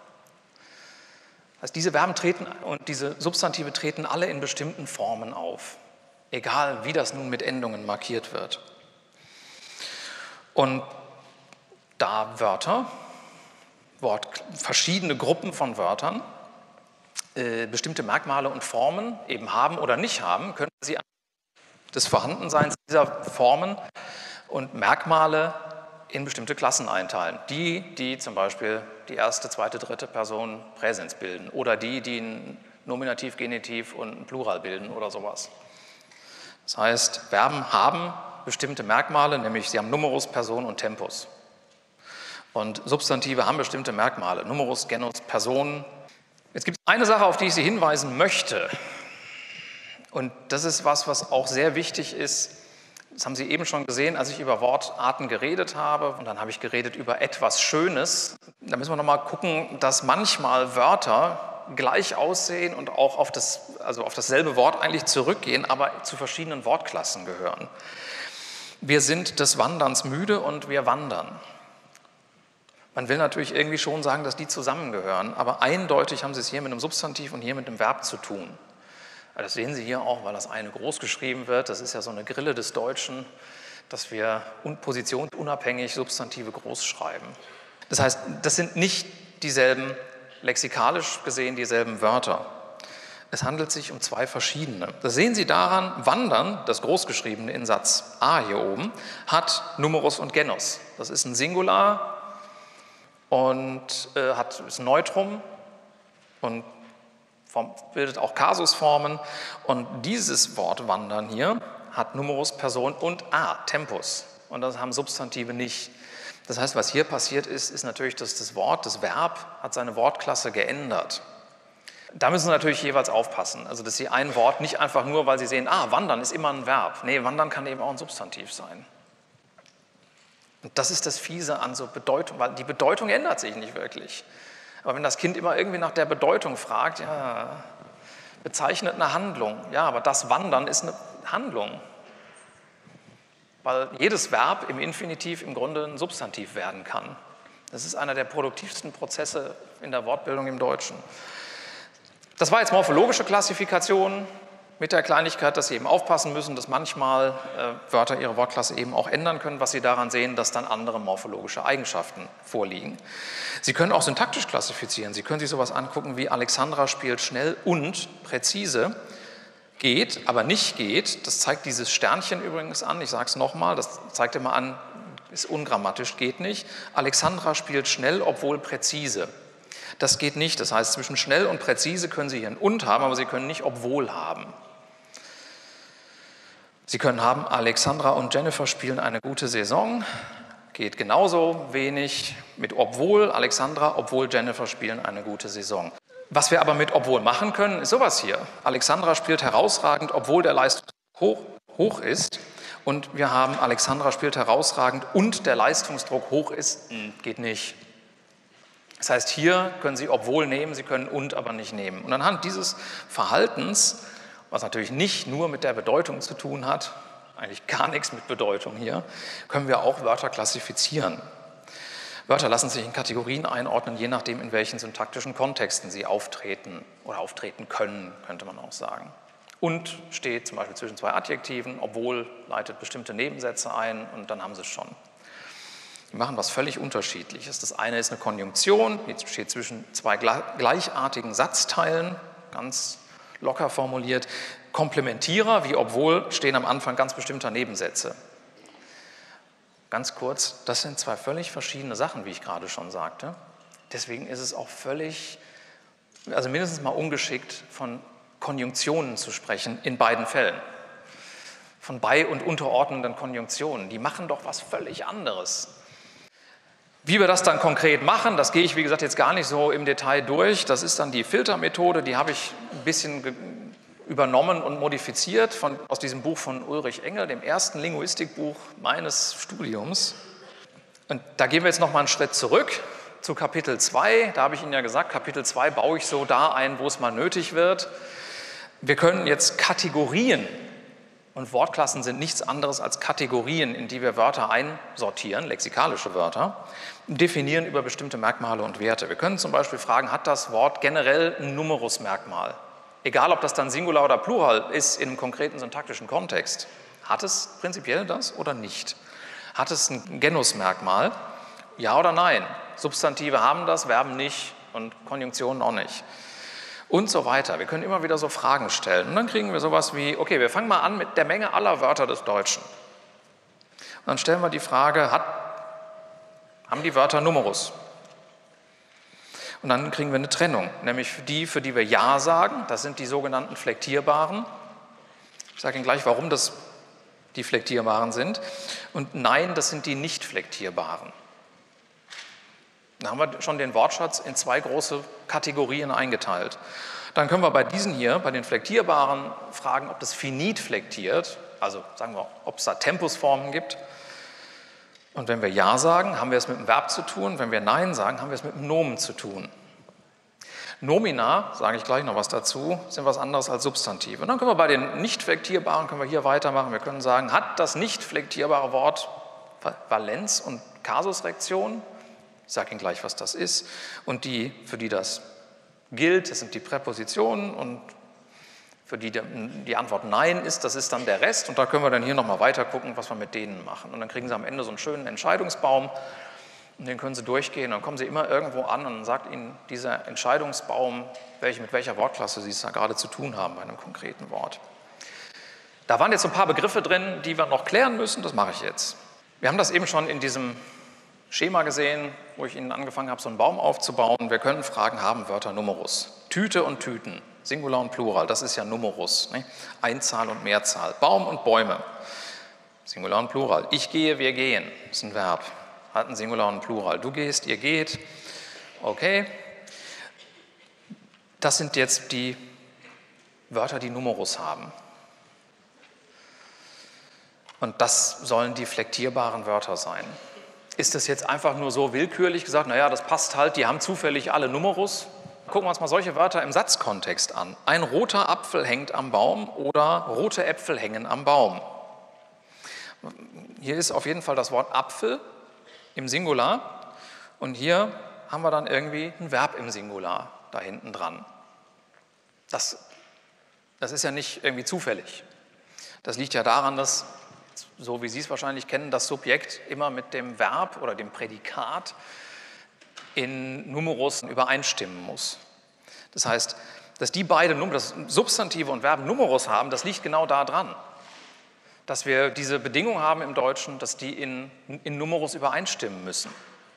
Also diese Verben treten und diese Substantive treten alle in bestimmten Formen auf, egal wie das nun mit Endungen markiert wird. Und da Wörter, Wort, verschiedene Gruppen von Wörtern äh, bestimmte Merkmale und Formen eben haben oder nicht haben, können Sie des Vorhandenseins dieser Formen und Merkmale in bestimmte Klassen einteilen. Die, die zum Beispiel die erste, zweite, dritte Person Präsens bilden oder die, die ein Nominativ, Genitiv und ein Plural bilden oder sowas. Das heißt, Verben haben bestimmte Merkmale, nämlich sie haben Numerus, Person und Tempus. Und Substantive haben bestimmte Merkmale, Numerus, Genus, Person. Jetzt gibt es eine Sache, auf die ich Sie hinweisen möchte. Und das ist was, was auch sehr wichtig ist. Das haben Sie eben schon gesehen, als ich über Wortarten geredet habe. Und dann habe ich geredet über etwas Schönes. Da müssen wir nochmal gucken, dass manchmal Wörter gleich aussehen und auch auf, das, also auf dasselbe Wort eigentlich zurückgehen, aber zu verschiedenen Wortklassen gehören. Wir sind des Wanderns müde und wir wandern. Man will natürlich irgendwie schon sagen, dass die zusammengehören, aber eindeutig haben Sie es hier mit einem Substantiv und hier mit einem Verb zu tun. Das sehen Sie hier auch, weil das eine groß geschrieben wird. Das ist ja so eine Grille des Deutschen, dass wir positionsunabhängig Substantive groß schreiben. Das heißt, das sind nicht dieselben, lexikalisch gesehen dieselben Wörter. Es handelt sich um zwei verschiedene. Das sehen Sie daran, wandern, das Großgeschriebene in Satz A hier oben, hat Numerus und Genus. Das ist ein Singular und äh, hat, ist ein Neutrum und form, bildet auch Kasusformen. Und dieses Wort wandern hier hat Numerus, Person und A, Tempus. Und das haben Substantive nicht. Das heißt, was hier passiert ist, ist natürlich, dass das Wort, das Verb, hat seine Wortklasse geändert. Da müssen Sie natürlich jeweils aufpassen, also dass Sie ein Wort nicht einfach nur, weil Sie sehen, ah, wandern ist immer ein Verb. Nee, wandern kann eben auch ein Substantiv sein. Und das ist das Fiese an so Bedeutung, weil die Bedeutung ändert sich nicht wirklich. Aber wenn das Kind immer irgendwie nach der Bedeutung fragt, ja, bezeichnet eine Handlung. Ja, aber das Wandern ist eine Handlung. Weil jedes Verb im Infinitiv im Grunde ein Substantiv werden kann. Das ist einer der produktivsten Prozesse in der Wortbildung im Deutschen. Das war jetzt morphologische Klassifikation mit der Kleinigkeit, dass Sie eben aufpassen müssen, dass manchmal äh, Wörter ihre Wortklasse eben auch ändern können, was Sie daran sehen, dass dann andere morphologische Eigenschaften vorliegen. Sie können auch syntaktisch klassifizieren. Sie können sich sowas angucken wie Alexandra spielt schnell und präzise. Geht, aber nicht geht, das zeigt dieses Sternchen übrigens an, ich sage es nochmal, das zeigt immer an, ist ungrammatisch, geht nicht. Alexandra spielt schnell, obwohl präzise. Das geht nicht, das heißt, zwischen schnell und präzise können Sie hier ein und haben, aber Sie können nicht obwohl haben. Sie können haben, Alexandra und Jennifer spielen eine gute Saison, geht genauso wenig mit obwohl, Alexandra, obwohl Jennifer spielen eine gute Saison. Was wir aber mit obwohl machen können, ist sowas hier. Alexandra spielt herausragend, obwohl der Leistungsdruck hoch, hoch ist. Und wir haben, Alexandra spielt herausragend und der Leistungsdruck hoch ist, geht nicht. Das heißt, hier können Sie obwohl nehmen, Sie können und aber nicht nehmen. Und anhand dieses Verhaltens, was natürlich nicht nur mit der Bedeutung zu tun hat, eigentlich gar nichts mit Bedeutung hier, können wir auch Wörter klassifizieren. Wörter lassen sich in Kategorien einordnen, je nachdem, in welchen syntaktischen Kontexten sie auftreten oder auftreten können, könnte man auch sagen. Und steht zum Beispiel zwischen zwei Adjektiven, obwohl leitet bestimmte Nebensätze ein und dann haben Sie es schon. Die machen was völlig Unterschiedliches. Das eine ist eine Konjunktion, die steht zwischen zwei gleichartigen Satzteilen, ganz locker formuliert. Komplementierer, wie obwohl, stehen am Anfang ganz bestimmter Nebensätze. Ganz kurz, das sind zwei völlig verschiedene Sachen, wie ich gerade schon sagte. Deswegen ist es auch völlig, also mindestens mal ungeschickt, von Konjunktionen zu sprechen in beiden Fällen. Von bei- und unterordnenden Konjunktionen, die machen doch was völlig anderes. Wie wir das dann konkret machen, das gehe ich, wie gesagt, jetzt gar nicht so im Detail durch. Das ist dann die Filtermethode, die habe ich ein bisschen übernommen und modifiziert von, aus diesem Buch von Ulrich Engel, dem ersten Linguistikbuch meines Studiums. Und da gehen wir jetzt noch mal einen Schritt zurück zu Kapitel zwei. Da habe ich Ihnen ja gesagt, Kapitel zwei baue ich so da ein, wo es mal nötig wird. Wir können jetzt Kategorien, und Wortklassen sind nichts anderes als Kategorien, in die wir Wörter einsortieren, lexikalische Wörter, definieren über bestimmte Merkmale und Werte. Wir können zum Beispiel fragen, hat das Wort generell ein Numerusmerkmal? Egal, ob das dann Singular oder Plural ist in einem konkreten syntaktischen Kontext. Hat es prinzipiell das oder nicht? Hat es ein Genusmerkmal? Ja oder nein? Substantive haben das, Verben nicht und Konjunktionen auch nicht. Und so weiter. Wir können immer wieder so Fragen stellen. Und dann kriegen wir sowas wie, okay, wir fangen mal an mit der Menge aller Wörter des Deutschen. Und dann stellen wir die Frage, hat, haben die Wörter Numerus? Und dann kriegen wir eine Trennung, nämlich für die, für die wir Ja sagen, das sind die sogenannten Flektierbaren. Ich sage Ihnen gleich, warum das die Flektierbaren sind. Und Nein, das sind die nicht Flektierbaren. Da haben wir schon den Wortschatz in zwei große Kategorien eingeteilt. Dann können wir bei diesen hier, bei den Flektierbaren, fragen, ob das finit flektiert, also sagen wir, ob es da Tempusformen gibt. Und wenn wir Ja sagen, haben wir es mit dem Verb zu tun. Wenn wir Nein sagen, haben wir es mit dem Nomen zu tun. Nomina, sage ich gleich noch was dazu, sind was anderes als Substantive. Und dann können wir bei den nicht flektierbaren, können wir hier weitermachen. Wir können sagen, hat das nicht flektierbare Wort Valenz und Kasusrektion? Ich sage Ihnen gleich, was das ist. Und die, für die das gilt, das sind die Präpositionen und für die die Antwort Nein ist, das ist dann der Rest. Und da können wir dann hier nochmal weiter gucken, was wir mit denen machen. Und dann kriegen Sie am Ende so einen schönen Entscheidungsbaum. Und den können Sie durchgehen. Und dann kommen Sie immer irgendwo an und dann sagt Ihnen dieser Entscheidungsbaum, welche, mit welcher Wortklasse Sie es da gerade zu tun haben bei einem konkreten Wort. Da waren jetzt ein paar Begriffe drin, die wir noch klären müssen. Das mache ich jetzt. Wir haben das eben schon in diesem Schema gesehen, wo ich Ihnen angefangen habe, so einen Baum aufzubauen. Wir können Fragen haben, Wörter Numerus. Tüte und Tüten, Singular und Plural, das ist ja Numerus. Ne? Einzahl und Mehrzahl. Baum und Bäume, Singular und Plural. Ich gehe, wir gehen, ist ein Verb. Hat ein Singular und ein Plural. Du gehst, ihr geht. Okay. Das sind jetzt die Wörter, die Numerus haben. Und das sollen die flektierbaren Wörter sein. Ist das jetzt einfach nur so willkürlich gesagt, naja, das passt halt, die haben zufällig alle Numerus? Gucken wir uns mal solche Wörter im Satzkontext an. Ein roter Apfel hängt am Baum oder rote Äpfel hängen am Baum. Hier ist auf jeden Fall das Wort Apfel im Singular und hier haben wir dann irgendwie ein Verb im Singular da hinten dran. Das, das ist ja nicht irgendwie zufällig. Das liegt ja daran, dass, so wie Sie es wahrscheinlich kennen, das Subjekt immer mit dem Verb oder dem Prädikat in Numerus übereinstimmen muss. Das heißt, dass die beiden, das Substantive und Verben Numerus haben, das liegt genau da dran. Dass wir diese Bedingung haben im Deutschen, dass die in, in Numerus übereinstimmen müssen.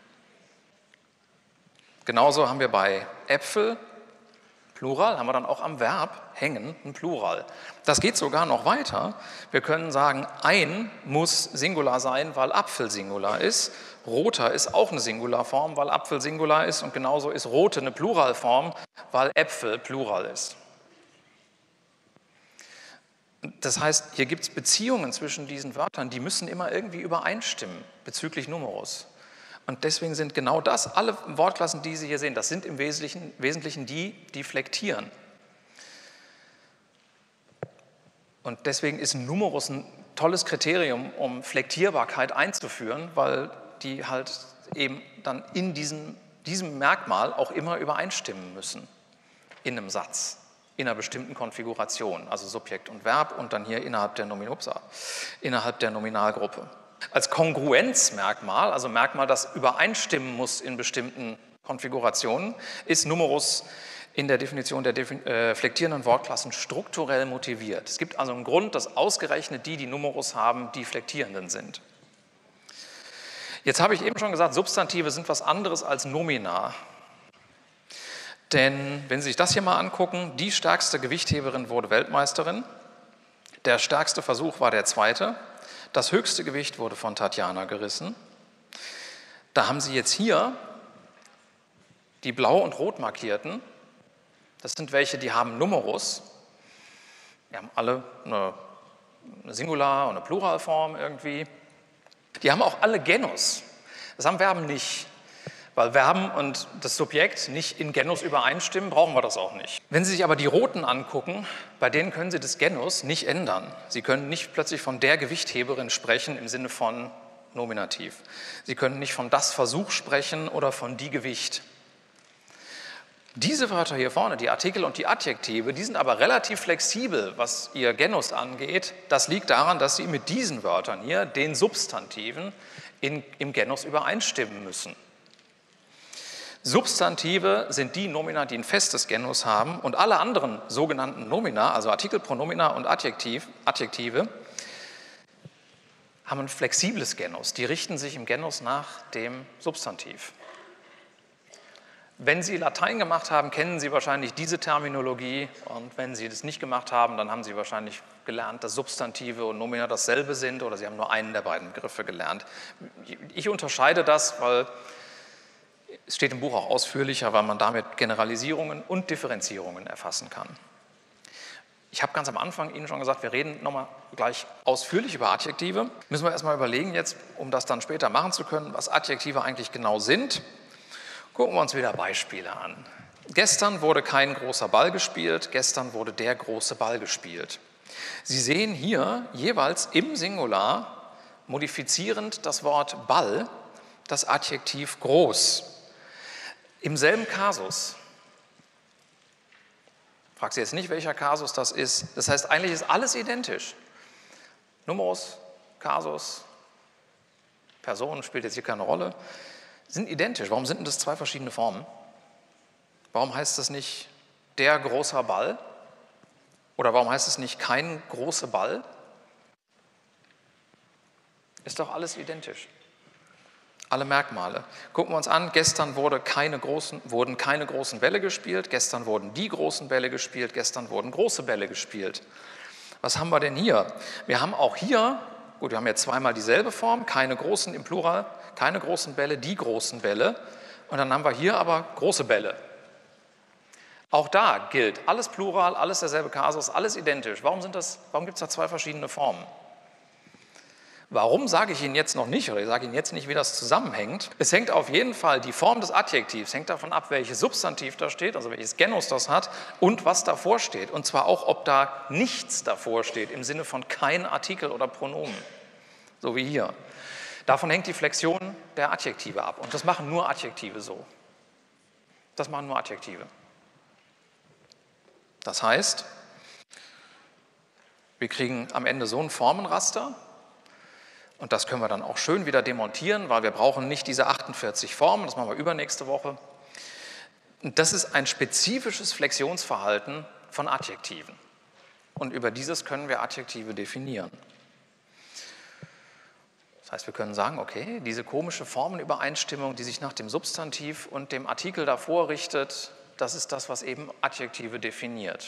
Genauso haben wir bei Äpfel, Plural, haben wir dann auch am Verb hängen ein Plural. Das geht sogar noch weiter. Wir können sagen, ein muss Singular sein, weil Apfel Singular ist. Roter ist auch eine Singularform, weil Apfel Singular ist. Und genauso ist rote eine Pluralform, weil Äpfel Plural ist. Das heißt, hier gibt es Beziehungen zwischen diesen Wörtern, die müssen immer irgendwie übereinstimmen bezüglich Numerus. Und deswegen sind genau das, alle Wortklassen, die Sie hier sehen, das sind im Wesentlichen, Wesentlichen die, die flektieren. Und deswegen ist Numerus ein tolles Kriterium, um Flektierbarkeit einzuführen, weil die halt eben dann in diesem, diesem Merkmal auch immer übereinstimmen müssen in einem Satz, in einer bestimmten Konfiguration, also Subjekt und Verb und dann hier innerhalb der, Nomin Upsa, innerhalb der Nominalgruppe. Als Kongruenzmerkmal, also Merkmal, das übereinstimmen muss in bestimmten Konfigurationen, ist Numerus in der Definition der defin äh, flektierenden Wortklassen strukturell motiviert. Es gibt also einen Grund, dass ausgerechnet die, die Numerus haben, die flektierenden sind. Jetzt habe ich eben schon gesagt, Substantive sind was anderes als Nomina. Denn wenn Sie sich das hier mal angucken, die stärkste Gewichtheberin wurde Weltmeisterin, der stärkste Versuch war der zweite, das höchste Gewicht wurde von Tatjana gerissen. Da haben Sie jetzt hier die blau und rot markierten, das sind welche, die haben Numerus, die haben alle eine, eine Singular- und eine Pluralform irgendwie. Die haben auch alle Genus, das haben Verben nicht. Weil Verben und das Subjekt nicht in Genus übereinstimmen, brauchen wir das auch nicht. Wenn Sie sich aber die roten angucken, bei denen können Sie das Genus nicht ändern. Sie können nicht plötzlich von der Gewichtheberin sprechen im Sinne von Nominativ. Sie können nicht von das Versuch sprechen oder von die Gewicht. Diese Wörter hier vorne, die Artikel und die Adjektive, die sind aber relativ flexibel, was ihr Genus angeht. Das liegt daran, dass sie mit diesen Wörtern hier, den Substantiven, in, im Genus übereinstimmen müssen. Substantive sind die Nomina, die ein festes Genus haben und alle anderen sogenannten Nomina, also Artikelpronomina und Adjektiv, Adjektive, haben ein flexibles Genus. Die richten sich im Genus nach dem Substantiv. Wenn Sie Latein gemacht haben, kennen Sie wahrscheinlich diese Terminologie und wenn Sie das nicht gemacht haben, dann haben Sie wahrscheinlich gelernt, dass Substantive und Nomina dasselbe sind oder Sie haben nur einen der beiden Begriffe gelernt. Ich unterscheide das, weil es steht im Buch auch ausführlicher, weil man damit Generalisierungen und Differenzierungen erfassen kann. Ich habe ganz am Anfang Ihnen schon gesagt, wir reden nochmal gleich ausführlich über Adjektive. Müssen wir erstmal überlegen jetzt, um das dann später machen zu können, was Adjektive eigentlich genau sind. Gucken wir uns wieder Beispiele an. Gestern wurde kein großer Ball gespielt, gestern wurde der große Ball gespielt. Sie sehen hier jeweils im Singular modifizierend das Wort Ball, das Adjektiv groß. Im selben Kasus, Frag Sie jetzt nicht, welcher Kasus das ist. Das heißt, eigentlich ist alles identisch. Numerus, Kasus, Person spielt jetzt hier keine Rolle, sind identisch. Warum sind denn das zwei verschiedene Formen? Warum heißt das nicht der großer Ball? Oder warum heißt es nicht kein großer Ball? Ist doch alles identisch. Alle Merkmale. Gucken wir uns an, gestern wurde keine großen, wurden keine großen Bälle gespielt, gestern wurden die großen Bälle gespielt, gestern wurden große Bälle gespielt. Was haben wir denn hier? Wir haben auch hier, gut, wir haben jetzt zweimal dieselbe Form, keine großen im Plural, keine großen Bälle, die großen Bälle. Und dann haben wir hier aber große Bälle. Auch da gilt alles Plural, alles derselbe Kasus, alles identisch. Warum sind das, warum gibt es da zwei verschiedene Formen? Warum sage ich Ihnen jetzt noch nicht, oder ich sage Ihnen jetzt nicht, wie das zusammenhängt. Es hängt auf jeden Fall, die Form des Adjektivs hängt davon ab, welches Substantiv da steht, also welches Genus das hat und was davor steht. Und zwar auch, ob da nichts davor steht, im Sinne von kein Artikel oder Pronomen, so wie hier. Davon hängt die Flexion der Adjektive ab. Und das machen nur Adjektive so. Das machen nur Adjektive. Das heißt, wir kriegen am Ende so ein Formenraster. Und das können wir dann auch schön wieder demontieren, weil wir brauchen nicht diese achtundvierzig Formen, das machen wir übernächste Woche. Und das ist ein spezifisches Flexionsverhalten von Adjektiven. Und über dieses können wir Adjektive definieren. Das heißt, wir können sagen, okay, diese komische Formenübereinstimmung, die sich nach dem Substantiv und dem Artikel davor richtet, das ist das, was eben Adjektive definiert.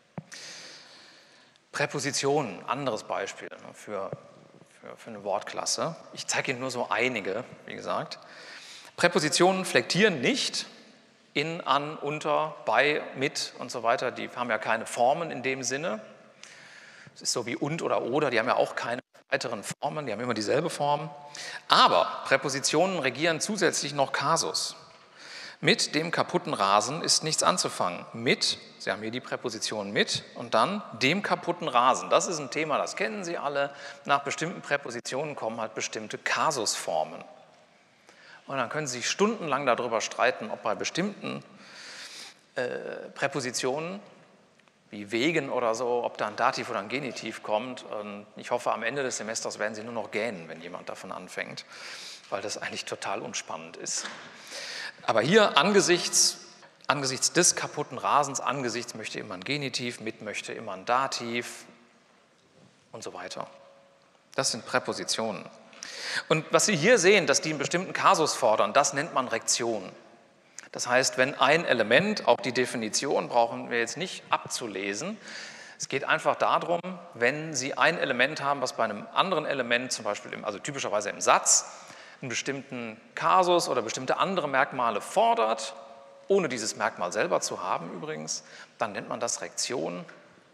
Präpositionen, anderes Beispiel für für eine Wortklasse. Ich zeige Ihnen nur so einige, wie gesagt. Präpositionen flektieren nicht in, an, unter, bei, mit und so weiter. Die haben ja keine Formen in dem Sinne. Es ist so wie und oder oder, die haben ja auch keine weiteren Formen, die haben immer dieselbe Form. Aber Präpositionen regieren zusätzlich noch Kasus. Mit dem kaputten Rasen ist nichts anzufangen. Mit, Sie haben hier die Präposition mit und dann dem kaputten Rasen. Das ist ein Thema, das kennen Sie alle. Nach bestimmten Präpositionen kommen halt bestimmte Kasusformen. Und dann können Sie sich stundenlang darüber streiten, ob bei bestimmten äh, Präpositionen, wie wegen oder so, ob da ein Dativ oder ein Genitiv kommt. Und ich hoffe, am Ende des Semesters werden Sie nur noch gähnen, wenn jemand davon anfängt, weil das eigentlich total unspannend ist. Aber hier angesichts, angesichts des kaputten Rasens, angesichts möchte immer ein Genitiv, mit möchte immer ein Dativ und so weiter. Das sind Präpositionen. Und was Sie hier sehen, dass die einen bestimmten Kasus fordern, das nennt man Rektion. Das heißt, wenn ein Element, auch die Definition brauchen wir jetzt nicht abzulesen, es geht einfach darum, wenn Sie ein Element haben, was bei einem anderen Element, zum Beispiel, im, also typischerweise im Satz, einen bestimmten Kasus oder bestimmte andere Merkmale fordert, ohne dieses Merkmal selber zu haben übrigens, dann nennt man das Rektion.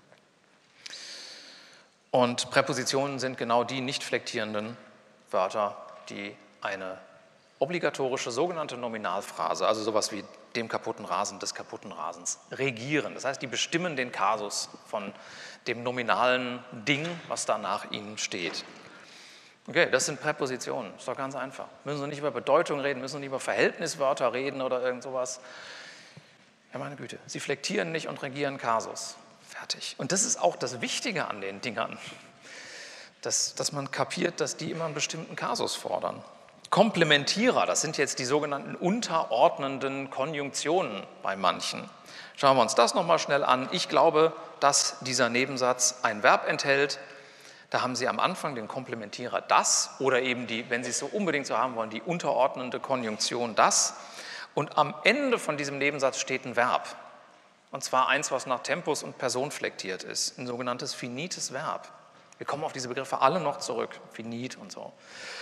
Und Präpositionen sind genau die nicht flektierenden Wörter, die eine obligatorische sogenannte Nominalphrase, also sowas wie dem kaputten Rasen, des kaputten Rasens, regieren. Das heißt, die bestimmen den Kasus von dem nominalen Ding, was da nach ihnen steht. Okay, das sind Präpositionen, ist doch ganz einfach. Müssen Sie nicht über Bedeutung reden, müssen Sie nicht über Verhältniswörter reden oder irgend sowas. Ja, meine Güte, sie flektieren nicht und regieren Kasus. Fertig. Und das ist auch das Wichtige an den Dingern, dass, dass man kapiert, dass die immer einen bestimmten Kasus fordern. Komplementierer, das sind jetzt die sogenannten unterordnenden Konjunktionen bei manchen. Schauen wir uns das nochmal schnell an. Ich glaube, dass dieser Nebensatz ein Verb enthält. Da haben Sie am Anfang den Komplementierer das oder eben die, wenn Sie es so unbedingt so haben wollen, die unterordnende Konjunktion das. Und am Ende von diesem Nebensatz steht ein Verb. Und zwar eins, was nach Tempus und Person flektiert ist, ein sogenanntes finites Verb. Wir kommen auf diese Begriffe alle noch zurück, finit und so.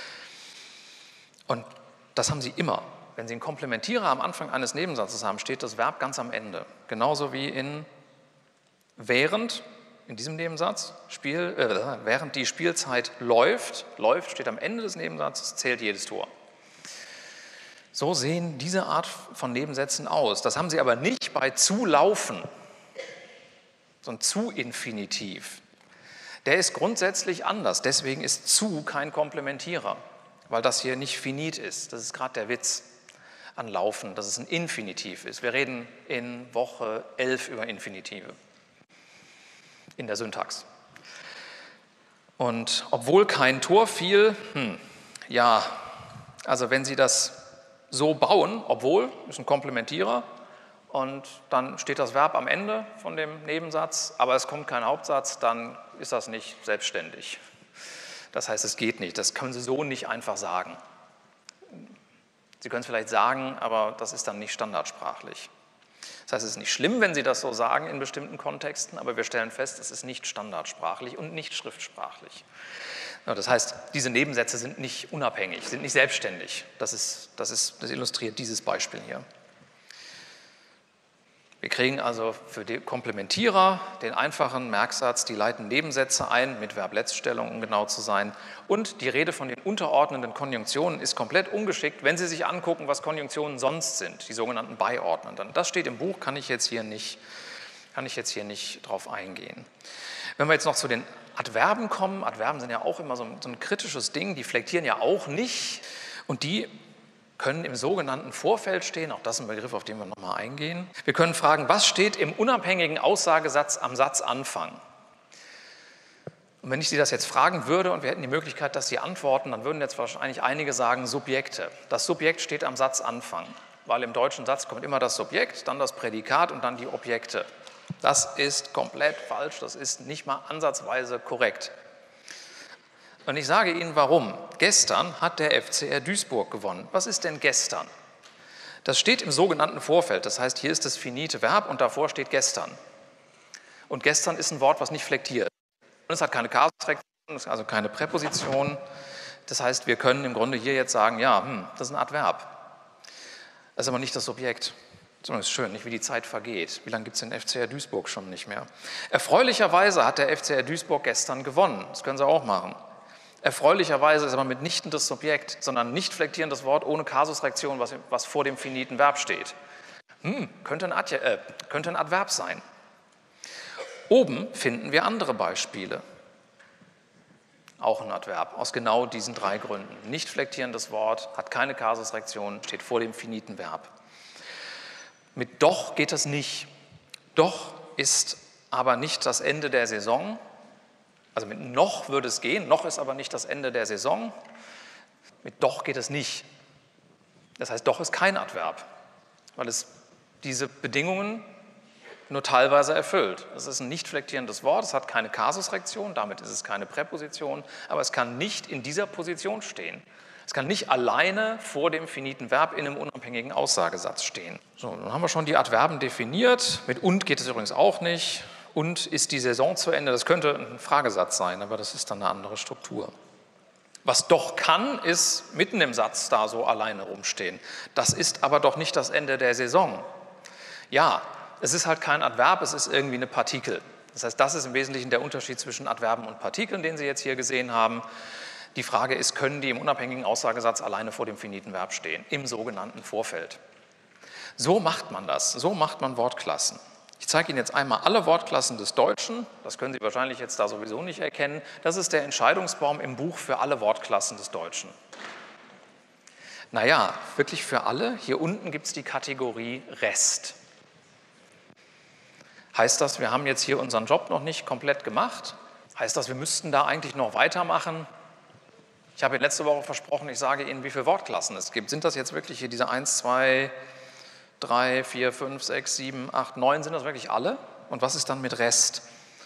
Und das haben Sie immer. Wenn Sie einen Komplementierer am Anfang eines Nebensatzes haben, steht das Verb ganz am Ende. Genauso wie in während. In diesem Nebensatz, Spiel, äh, während die Spielzeit läuft, läuft, steht am Ende des Nebensatzes, zählt jedes Tor. So sehen diese Art von Nebensätzen aus. Das haben Sie aber nicht bei zulaufen, so ein Zu-Infinitiv. Der ist grundsätzlich anders, deswegen ist zu kein Komplementierer, weil das hier nicht finit ist. Das ist gerade der Witz an Laufen, dass es ein Infinitiv ist. Wir reden in Woche elf über Infinitive. in der Syntax. Und obwohl kein Tor fiel, hm, ja, also wenn Sie das so bauen, obwohl, ist ein Komplementierer, und dann steht das Verb am Ende von dem Nebensatz, aber es kommt kein Hauptsatz, dann ist das nicht selbstständig. Das heißt, es geht nicht, das können Sie so nicht einfach sagen. Sie können es vielleicht sagen, aber das ist dann nicht standardsprachlich. Das heißt, es ist nicht schlimm, wenn Sie das so sagen in bestimmten Kontexten, aber wir stellen fest, es ist nicht standardsprachlich und nicht schriftsprachlich. Ja, das heißt, diese Nebensätze sind nicht unabhängig, sind nicht selbstständig. Das, ist, das, ist, das illustriert dieses Beispiel hier. Wir kriegen also für die Komplementierer den einfachen Merksatz, die leiten Nebensätze ein, mit Verb-Letztstellung, um genau zu sein. Und die Rede von den unterordnenden Konjunktionen ist komplett ungeschickt, wenn Sie sich angucken, was Konjunktionen sonst sind, die sogenannten Beiordnenden. Das steht im Buch, kann ich jetzt hier nicht, kann ich jetzt hier nicht drauf eingehen. Wenn wir jetzt noch zu den Adverben kommen, Adverben sind ja auch immer so ein, so ein kritisches Ding, die flektieren ja auch nicht und die können im sogenannten Vorfeld stehen, auch das ist ein Begriff, auf den wir nochmal eingehen. Wir können fragen, was steht im unabhängigen Aussagesatz am Satzanfang? Und wenn ich Sie das jetzt fragen würde und wir hätten die Möglichkeit, dass Sie antworten, dann würden jetzt wahrscheinlich einige sagen Subjekte. Das Subjekt steht am Satzanfang, weil im deutschen Satz kommt immer das Subjekt, dann das Prädikat und dann die Objekte. Das ist komplett falsch, das ist nicht mal ansatzweise korrekt. Und ich sage Ihnen, warum. Gestern hat der F C R Duisburg gewonnen. Was ist denn gestern? Das steht im sogenannten Vorfeld. Das heißt, hier ist das finite Verb und davor steht gestern. Und gestern ist ein Wort, was nicht flektiert. Und es hat keine Kasusreaktion, also keine Präposition. Das heißt, wir können im Grunde hier jetzt sagen, ja, hm, das ist ein Adverb. Das ist aber nicht das Subjekt. Sondern es ist schön, nicht wie die Zeit vergeht. Wie lange gibt es den F C R Duisburg schon nicht mehr? Erfreulicherweise hat der F C R Duisburg gestern gewonnen. Das können Sie auch machen. Erfreulicherweise ist aber mitnichten das Subjekt, sondern nicht flektierendes Wort ohne Kasusreaktion, was, was vor dem finiten Verb steht. Hm, könnte, ein Adje, äh, könnte ein Adverb sein. Oben finden wir andere Beispiele. Auch ein Adverb, aus genau diesen drei Gründen. Nicht flektierendes Wort, hat keine Kasusreaktion, steht vor dem finiten Verb. Mit doch geht es nicht. Doch ist aber nicht das Ende der Saison. Also mit noch würde es gehen, noch ist aber nicht das Ende der Saison. Mit doch geht es nicht. Das heißt, doch ist kein Adverb, weil es diese Bedingungen nur teilweise erfüllt. Es ist ein nicht flektierendes Wort, es hat keine Kasusreaktion, damit ist es keine Präposition, aber es kann nicht in dieser Position stehen. Es kann nicht alleine vor dem finiten Verb in einem unabhängigen Aussagesatz stehen. So, dann haben wir schon die Adverben definiert. Mit und geht es übrigens auch nicht. Und ist die Saison zu Ende? Das könnte ein Fragesatz sein, aber das ist dann eine andere Struktur. Was doch kann, ist mitten im Satz da so alleine rumstehen. Das ist aber doch nicht das Ende der Saison. Ja, es ist halt kein Adverb, es ist irgendwie eine Partikel. Das heißt, das ist im Wesentlichen der Unterschied zwischen Adverben und Partikeln, den Sie jetzt hier gesehen haben. Die Frage ist, können die im unabhängigen Aussagesatz alleine vor dem finiten Verb stehen, im sogenannten Vorfeld. So macht man das, so macht man Wortklassen. Ich zeige Ihnen jetzt einmal alle Wortklassen des Deutschen, das können Sie wahrscheinlich jetzt da sowieso nicht erkennen. Das ist der Entscheidungsbaum im Buch für alle Wortklassen des Deutschen. Naja, wirklich für alle. Hier unten gibt es die Kategorie Rest. Heißt das, wir haben jetzt hier unseren Job noch nicht komplett gemacht? Heißt das, wir müssten da eigentlich noch weitermachen? Ich habe Ihnen letzte Woche versprochen, ich sage Ihnen, wie viele Wortklassen es gibt. Sind das jetzt wirklich hier diese eins, zwei, drei, vier, fünf, sechs, sieben, acht, neun? Sind das wirklich alle? Und was ist dann mit Rest?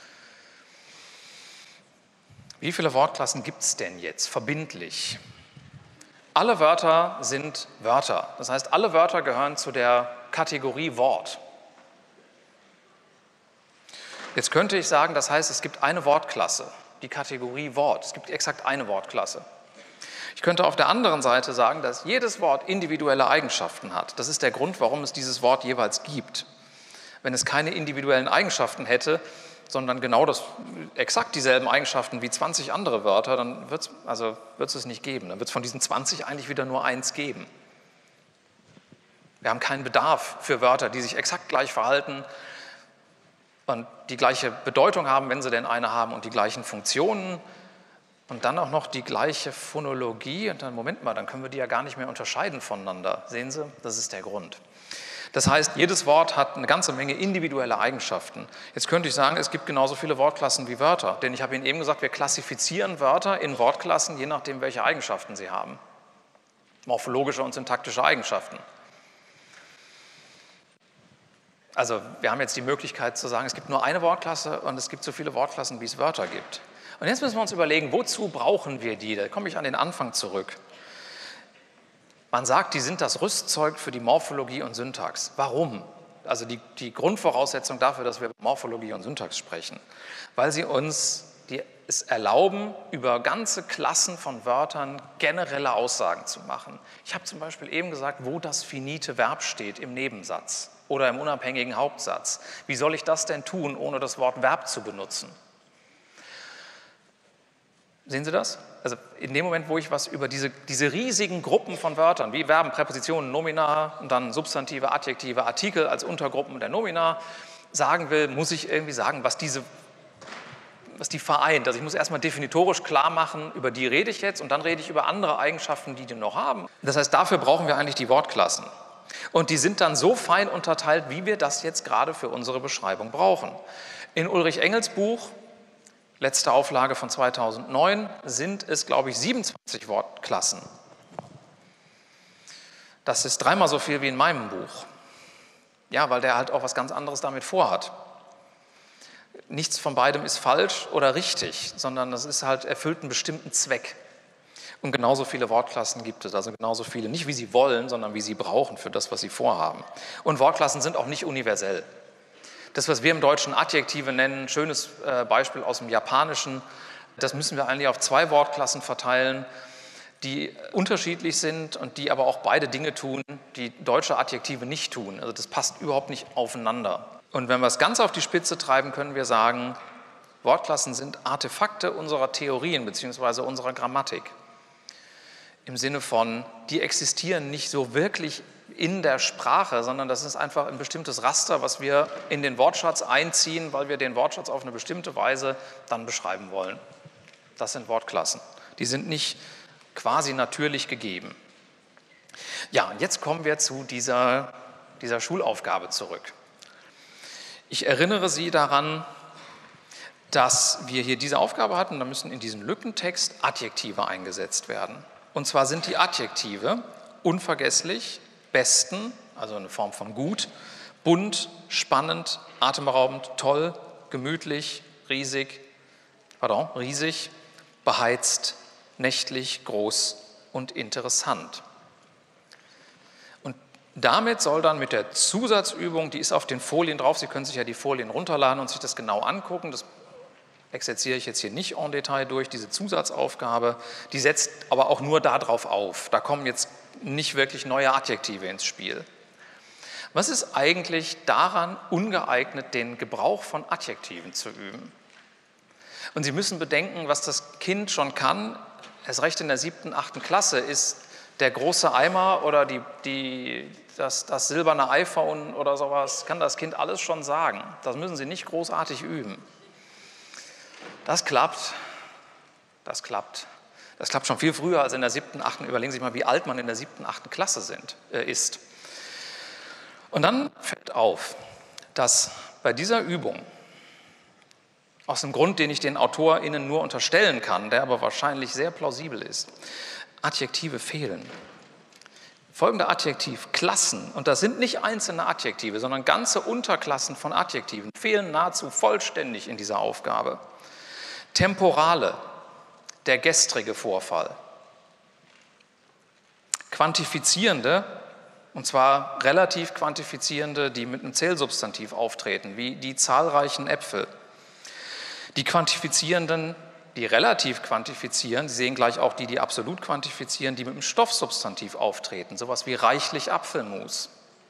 Wie viele Wortklassen gibt es denn jetzt verbindlich? Alle Wörter sind Wörter. Das heißt, alle Wörter gehören zu der Kategorie Wort. Jetzt könnte ich sagen, das heißt, es gibt eine Wortklasse, die Kategorie Wort. Es gibt exakt eine Wortklasse. Ich könnte auf der anderen Seite sagen, dass jedes Wort individuelle Eigenschaften hat. Das ist der Grund, warum es dieses Wort jeweils gibt. Wenn es keine individuellen Eigenschaften hätte, sondern genau das, exakt dieselben Eigenschaften wie zwanzig andere Wörter, dann wird es also wird's es nicht geben. Dann wird es von diesen zwanzig eigentlich wieder nur eins geben. Wir haben keinen Bedarf für Wörter, die sich exakt gleich verhalten und die gleiche Bedeutung haben, wenn sie denn eine haben, und die gleichen Funktionen und dann auch noch die gleiche Phonologie. Und dann, Moment mal, dann können wir die ja gar nicht mehr unterscheiden voneinander. Sehen Sie, das ist der Grund. Das heißt, jedes Wort hat eine ganze Menge individuelle Eigenschaften. Jetzt könnte ich sagen, es gibt genauso viele Wortklassen wie Wörter, denn ich habe Ihnen eben gesagt, wir klassifizieren Wörter in Wortklassen, je nachdem, welche Eigenschaften sie haben. Morphologische und syntaktische Eigenschaften. Also wir haben jetzt die Möglichkeit zu sagen, es gibt nur eine Wortklasse und es gibt so viele Wortklassen, wie es Wörter gibt. Und jetzt müssen wir uns überlegen, wozu brauchen wir die? Da komme ich an den Anfang zurück. Man sagt, die sind das Rüstzeug für die Morphologie und Syntax. Warum? Also die, die Grundvoraussetzung dafür, dass wir über Morphologie und Syntax sprechen. Weil sie uns die, es erlauben, über ganze Klassen von Wörtern generelle Aussagen zu machen. Ich habe zum Beispiel eben gesagt, wo das finite Verb steht im Nebensatz oder im unabhängigen Hauptsatz. Wie soll ich das denn tun, ohne das Wort Verb zu benutzen? Sehen Sie das? Also in dem Moment, wo ich was über diese, diese riesigen Gruppen von Wörtern, wie Verben, Präpositionen, Nomina und dann Substantive, Adjektive, Artikel als Untergruppen der Nomina sagen will, muss ich irgendwie sagen, was, diese, was die vereint. Also ich muss erstmal definitorisch klar machen, über die rede ich jetzt und dann rede ich über andere Eigenschaften, die die noch haben. Das heißt, dafür brauchen wir eigentlich die Wortklassen. Und die sind dann so fein unterteilt, wie wir das jetzt gerade für unsere Beschreibung brauchen. In Ulrich Engels Buch, letzte Auflage von zweitausendneun, sind es, glaube ich, siebenundzwanzig Wortklassen. Das ist dreimal so viel wie in meinem Buch. Ja, weil der halt auch was ganz anderes damit vorhat. Nichts von beidem ist falsch oder richtig, sondern das ist halt, erfüllt einen bestimmten Zweck. Und genauso viele Wortklassen gibt es, also genauso viele, nicht wie sie wollen, sondern wie sie brauchen für das, was sie vorhaben. Und Wortklassen sind auch nicht universell. Das, was wir im Deutschen Adjektive nennen, schönes Beispiel aus dem Japanischen, das müssen wir eigentlich auf zwei Wortklassen verteilen, die unterschiedlich sind und die aber auch beide Dinge tun, die deutsche Adjektive nicht tun. Also das passt überhaupt nicht aufeinander. Und wenn wir es ganz auf die Spitze treiben, können wir sagen, Wortklassen sind Artefakte unserer Theorien bzw. unserer Grammatik. Im Sinne von, die existieren nicht so wirklich in der Sprache, sondern das ist einfach ein bestimmtes Raster, was wir in den Wortschatz einziehen, weil wir den Wortschatz auf eine bestimmte Weise dann beschreiben wollen. Das sind Wortklassen. Die sind nicht quasi natürlich gegeben. Ja, und jetzt kommen wir zu dieser, dieser Schulaufgabe zurück. Ich erinnere Sie daran, dass wir hier diese Aufgabe hatten, da müssen in diesem Lückentext Adjektive eingesetzt werden. Und zwar sind die Adjektive unvergesslich, besten, also eine Form von gut, bunt, spannend, atemberaubend, toll, gemütlich, riesig, pardon, riesig, beheizt, nächtlich, groß und interessant. Und damit soll dann mit der Zusatzübung, die ist auf den Folien drauf, Sie können sich ja die Folien runterladen und sich das genau angucken, das exerziere ich jetzt hier nicht en Detail durch, diese Zusatzaufgabe, die setzt aber auch nur darauf auf. Da kommen jetzt nicht wirklich neue Adjektive ins Spiel. Was ist eigentlich daran ungeeignet, den Gebrauch von Adjektiven zu üben? Und Sie müssen bedenken, was das Kind schon kann, erst recht in der siebten, achten Klasse, ist der große Eimer oder die, die, das, das silberne iPhone oder sowas, kann das Kind alles schon sagen. Das müssen Sie nicht großartig üben. Das klappt, das klappt. Das klappt schon viel früher als in der siebten, achten Überlegen Sie sich mal, wie alt man in der siebten, achten Klasse sind, äh, ist. Und dann fällt auf, dass bei dieser Übung, aus dem Grund, den ich den AutorInnen nur unterstellen kann, der aber wahrscheinlich sehr plausibel ist, Adjektive fehlen. Folgende Adjektivklassen, und das sind nicht einzelne Adjektive, sondern ganze Unterklassen von Adjektiven, fehlen nahezu vollständig in dieser Aufgabe. Temporale, der gestrige Vorfall. Quantifizierende, und zwar relativ quantifizierende, die mit einem Zählsubstantiv auftreten, wie die zahlreichen Äpfel. Die quantifizierenden, die relativ quantifizieren, Sie sehen gleich auch die, die absolut quantifizieren, die mit einem Stoffsubstantiv auftreten, sowas wie reichlich Apfelmus.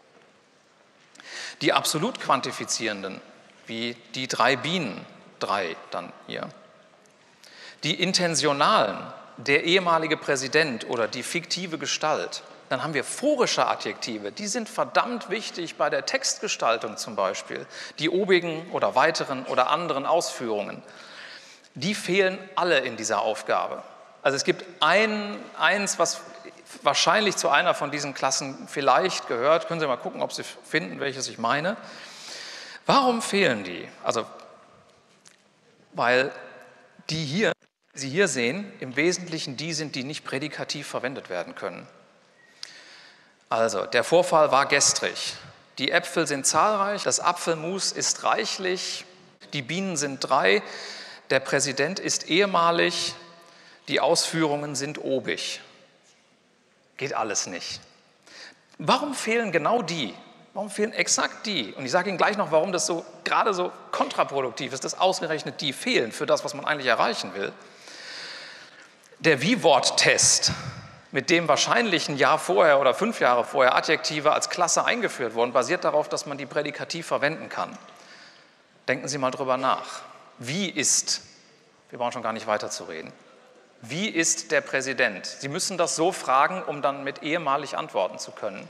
Die absolut quantifizierenden, wie die drei Bienen, drei dann hier. Die intentionalen, der ehemalige Präsident oder die fiktive Gestalt. Dann haben wir phorische Adjektive, die sind verdammt wichtig bei der Textgestaltung zum Beispiel. Die obigen oder weiteren oder anderen Ausführungen, die fehlen alle in dieser Aufgabe. Also es gibt ein, eins, was wahrscheinlich zu einer von diesen Klassen vielleicht gehört. Können Sie mal gucken, ob Sie finden, welches ich meine. Warum fehlen die? Also, weil die hier, Sie hier sehen, im Wesentlichen die sind, die nicht prädikativ verwendet werden können. Also, der Vorfall war gestrig. Die Äpfel sind zahlreich, das Apfelmus ist reichlich, die Bienen sind drei, der Präsident ist ehemalig, die Ausführungen sind obig. Geht alles nicht. Warum fehlen genau die? Warum fehlen exakt die? Und ich sage Ihnen gleich noch, warum das so gerade so kontraproduktiv ist, dass ausgerechnet die fehlen für das, was man eigentlich erreichen will. Der Wie-Wort-Test, mit dem wahrscheinlich ein Jahr vorher oder fünf Jahre vorher Adjektive als Klasse eingeführt wurden, basiert darauf, dass man die prädikativ verwenden kann. Denken Sie mal drüber nach. Wie ist, wir brauchen schon gar nicht weiterzureden, wie ist der Präsident? Sie müssen das so fragen, um dann mit ehemalig antworten zu können.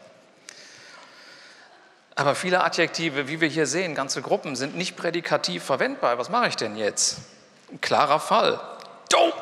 Aber viele Adjektive, wie wir hier sehen, ganze Gruppen, sind nicht prädikativ verwendbar. Was mache ich denn jetzt? Ein klarer Fall. Do!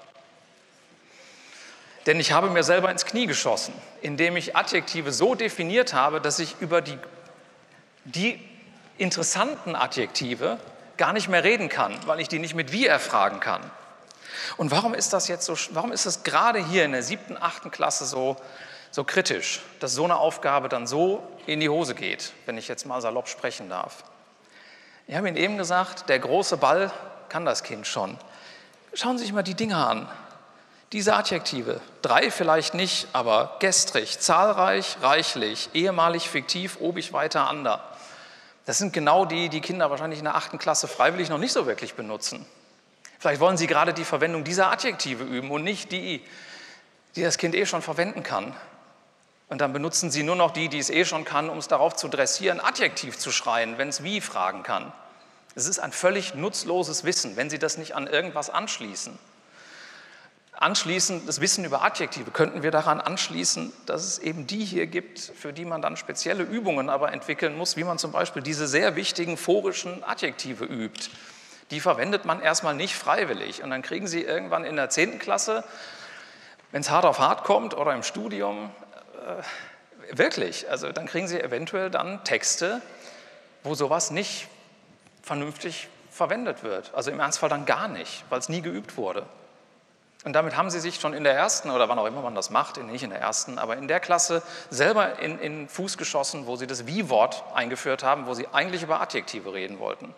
Denn ich habe mir selber ins Knie geschossen, indem ich Adjektive so definiert habe, dass ich über die, die interessanten Adjektive gar nicht mehr reden kann, weil ich die nicht mit wie erfragen kann. Und warum ist das jetzt so, warum ist es gerade hier in der siebten, achten Klasse so, so kritisch, dass so eine Aufgabe dann so in die Hose geht, wenn ich jetzt mal salopp sprechen darf? Ich habe Ihnen eben gesagt, der große Ball kann das Kind schon. Schauen Sie sich mal die Dinger an. Diese Adjektive, drei vielleicht nicht, aber gestrig, zahlreich, reichlich, ehemalig, fiktiv, obig, weiter, ander. Das sind genau die, die Kinder wahrscheinlich in der achten Klasse freiwillig noch nicht so wirklich benutzen. Vielleicht wollen Sie gerade die Verwendung dieser Adjektive üben und nicht die, die das Kind eh schon verwenden kann. Und dann benutzen Sie nur noch die, die es eh schon kann, um es darauf zu dressieren, Adjektiv zu schreien, wenn es wie fragen kann. Es ist ein völlig nutzloses Wissen, wenn Sie das nicht an irgendwas anschließen. Anschließend, das Wissen über Adjektive, könnten wir daran anschließen, dass es eben die hier gibt, für die man dann spezielle Übungen aber entwickeln muss, wie man zum Beispiel diese sehr wichtigen forischen Adjektive übt. Die verwendet man erstmal nicht freiwillig. Und dann kriegen Sie irgendwann in der zehnten Klasse, wenn es hart auf hart kommt oder im Studium, äh, wirklich, also dann kriegen Sie eventuell dann Texte, wo sowas nicht vernünftig verwendet wird. Also im Ernstfall dann gar nicht, weil es nie geübt wurde. Und damit haben Sie sich schon in der ersten, oder wann auch immer man das macht, nicht in der ersten, aber in der Klasse selber in, in Fuß geschossen, wo Sie das Wie-Wort eingeführt haben, wo Sie eigentlich über Adjektive reden wollten.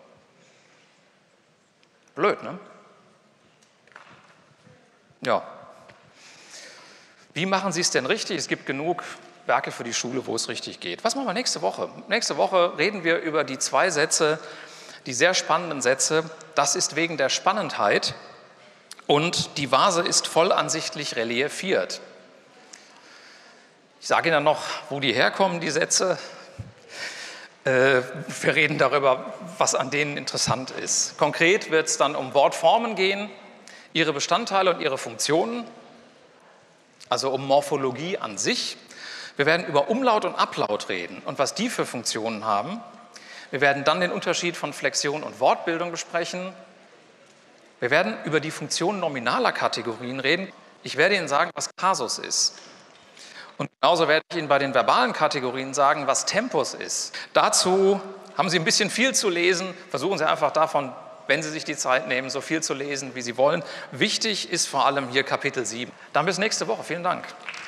Blöd, ne? Ja. Wie machen Sie es denn richtig? Es gibt genug Werke für die Schule, wo es richtig geht. Was machen wir nächste Woche? Nächste Woche reden wir über die zwei Sätze, die sehr spannenden Sätze. Das ist wegen der Spannendheit. Und die Vase ist voll ansichtlich reliefiert. Ich sage Ihnen dann noch, wo die herkommen, die Sätze. Äh, wir reden darüber, was an denen interessant ist. Konkret wird es dann um Wortformen gehen, ihre Bestandteile und ihre Funktionen, also um Morphologie an sich. Wir werden über Umlaut und Ablaut reden und was die für Funktionen haben. Wir werden dann den Unterschied von Flexion und Wortbildung besprechen. Wir werden über die Funktion nominaler Kategorien reden. Ich werde Ihnen sagen, was Kasus ist. Und genauso werde ich Ihnen bei den verbalen Kategorien sagen, was Tempus ist. Dazu haben Sie ein bisschen viel zu lesen. Versuchen Sie einfach davon, wenn Sie sich die Zeit nehmen, so viel zu lesen, wie Sie wollen. Wichtig ist vor allem hier Kapitel sieben. Dann bis nächste Woche. Vielen Dank.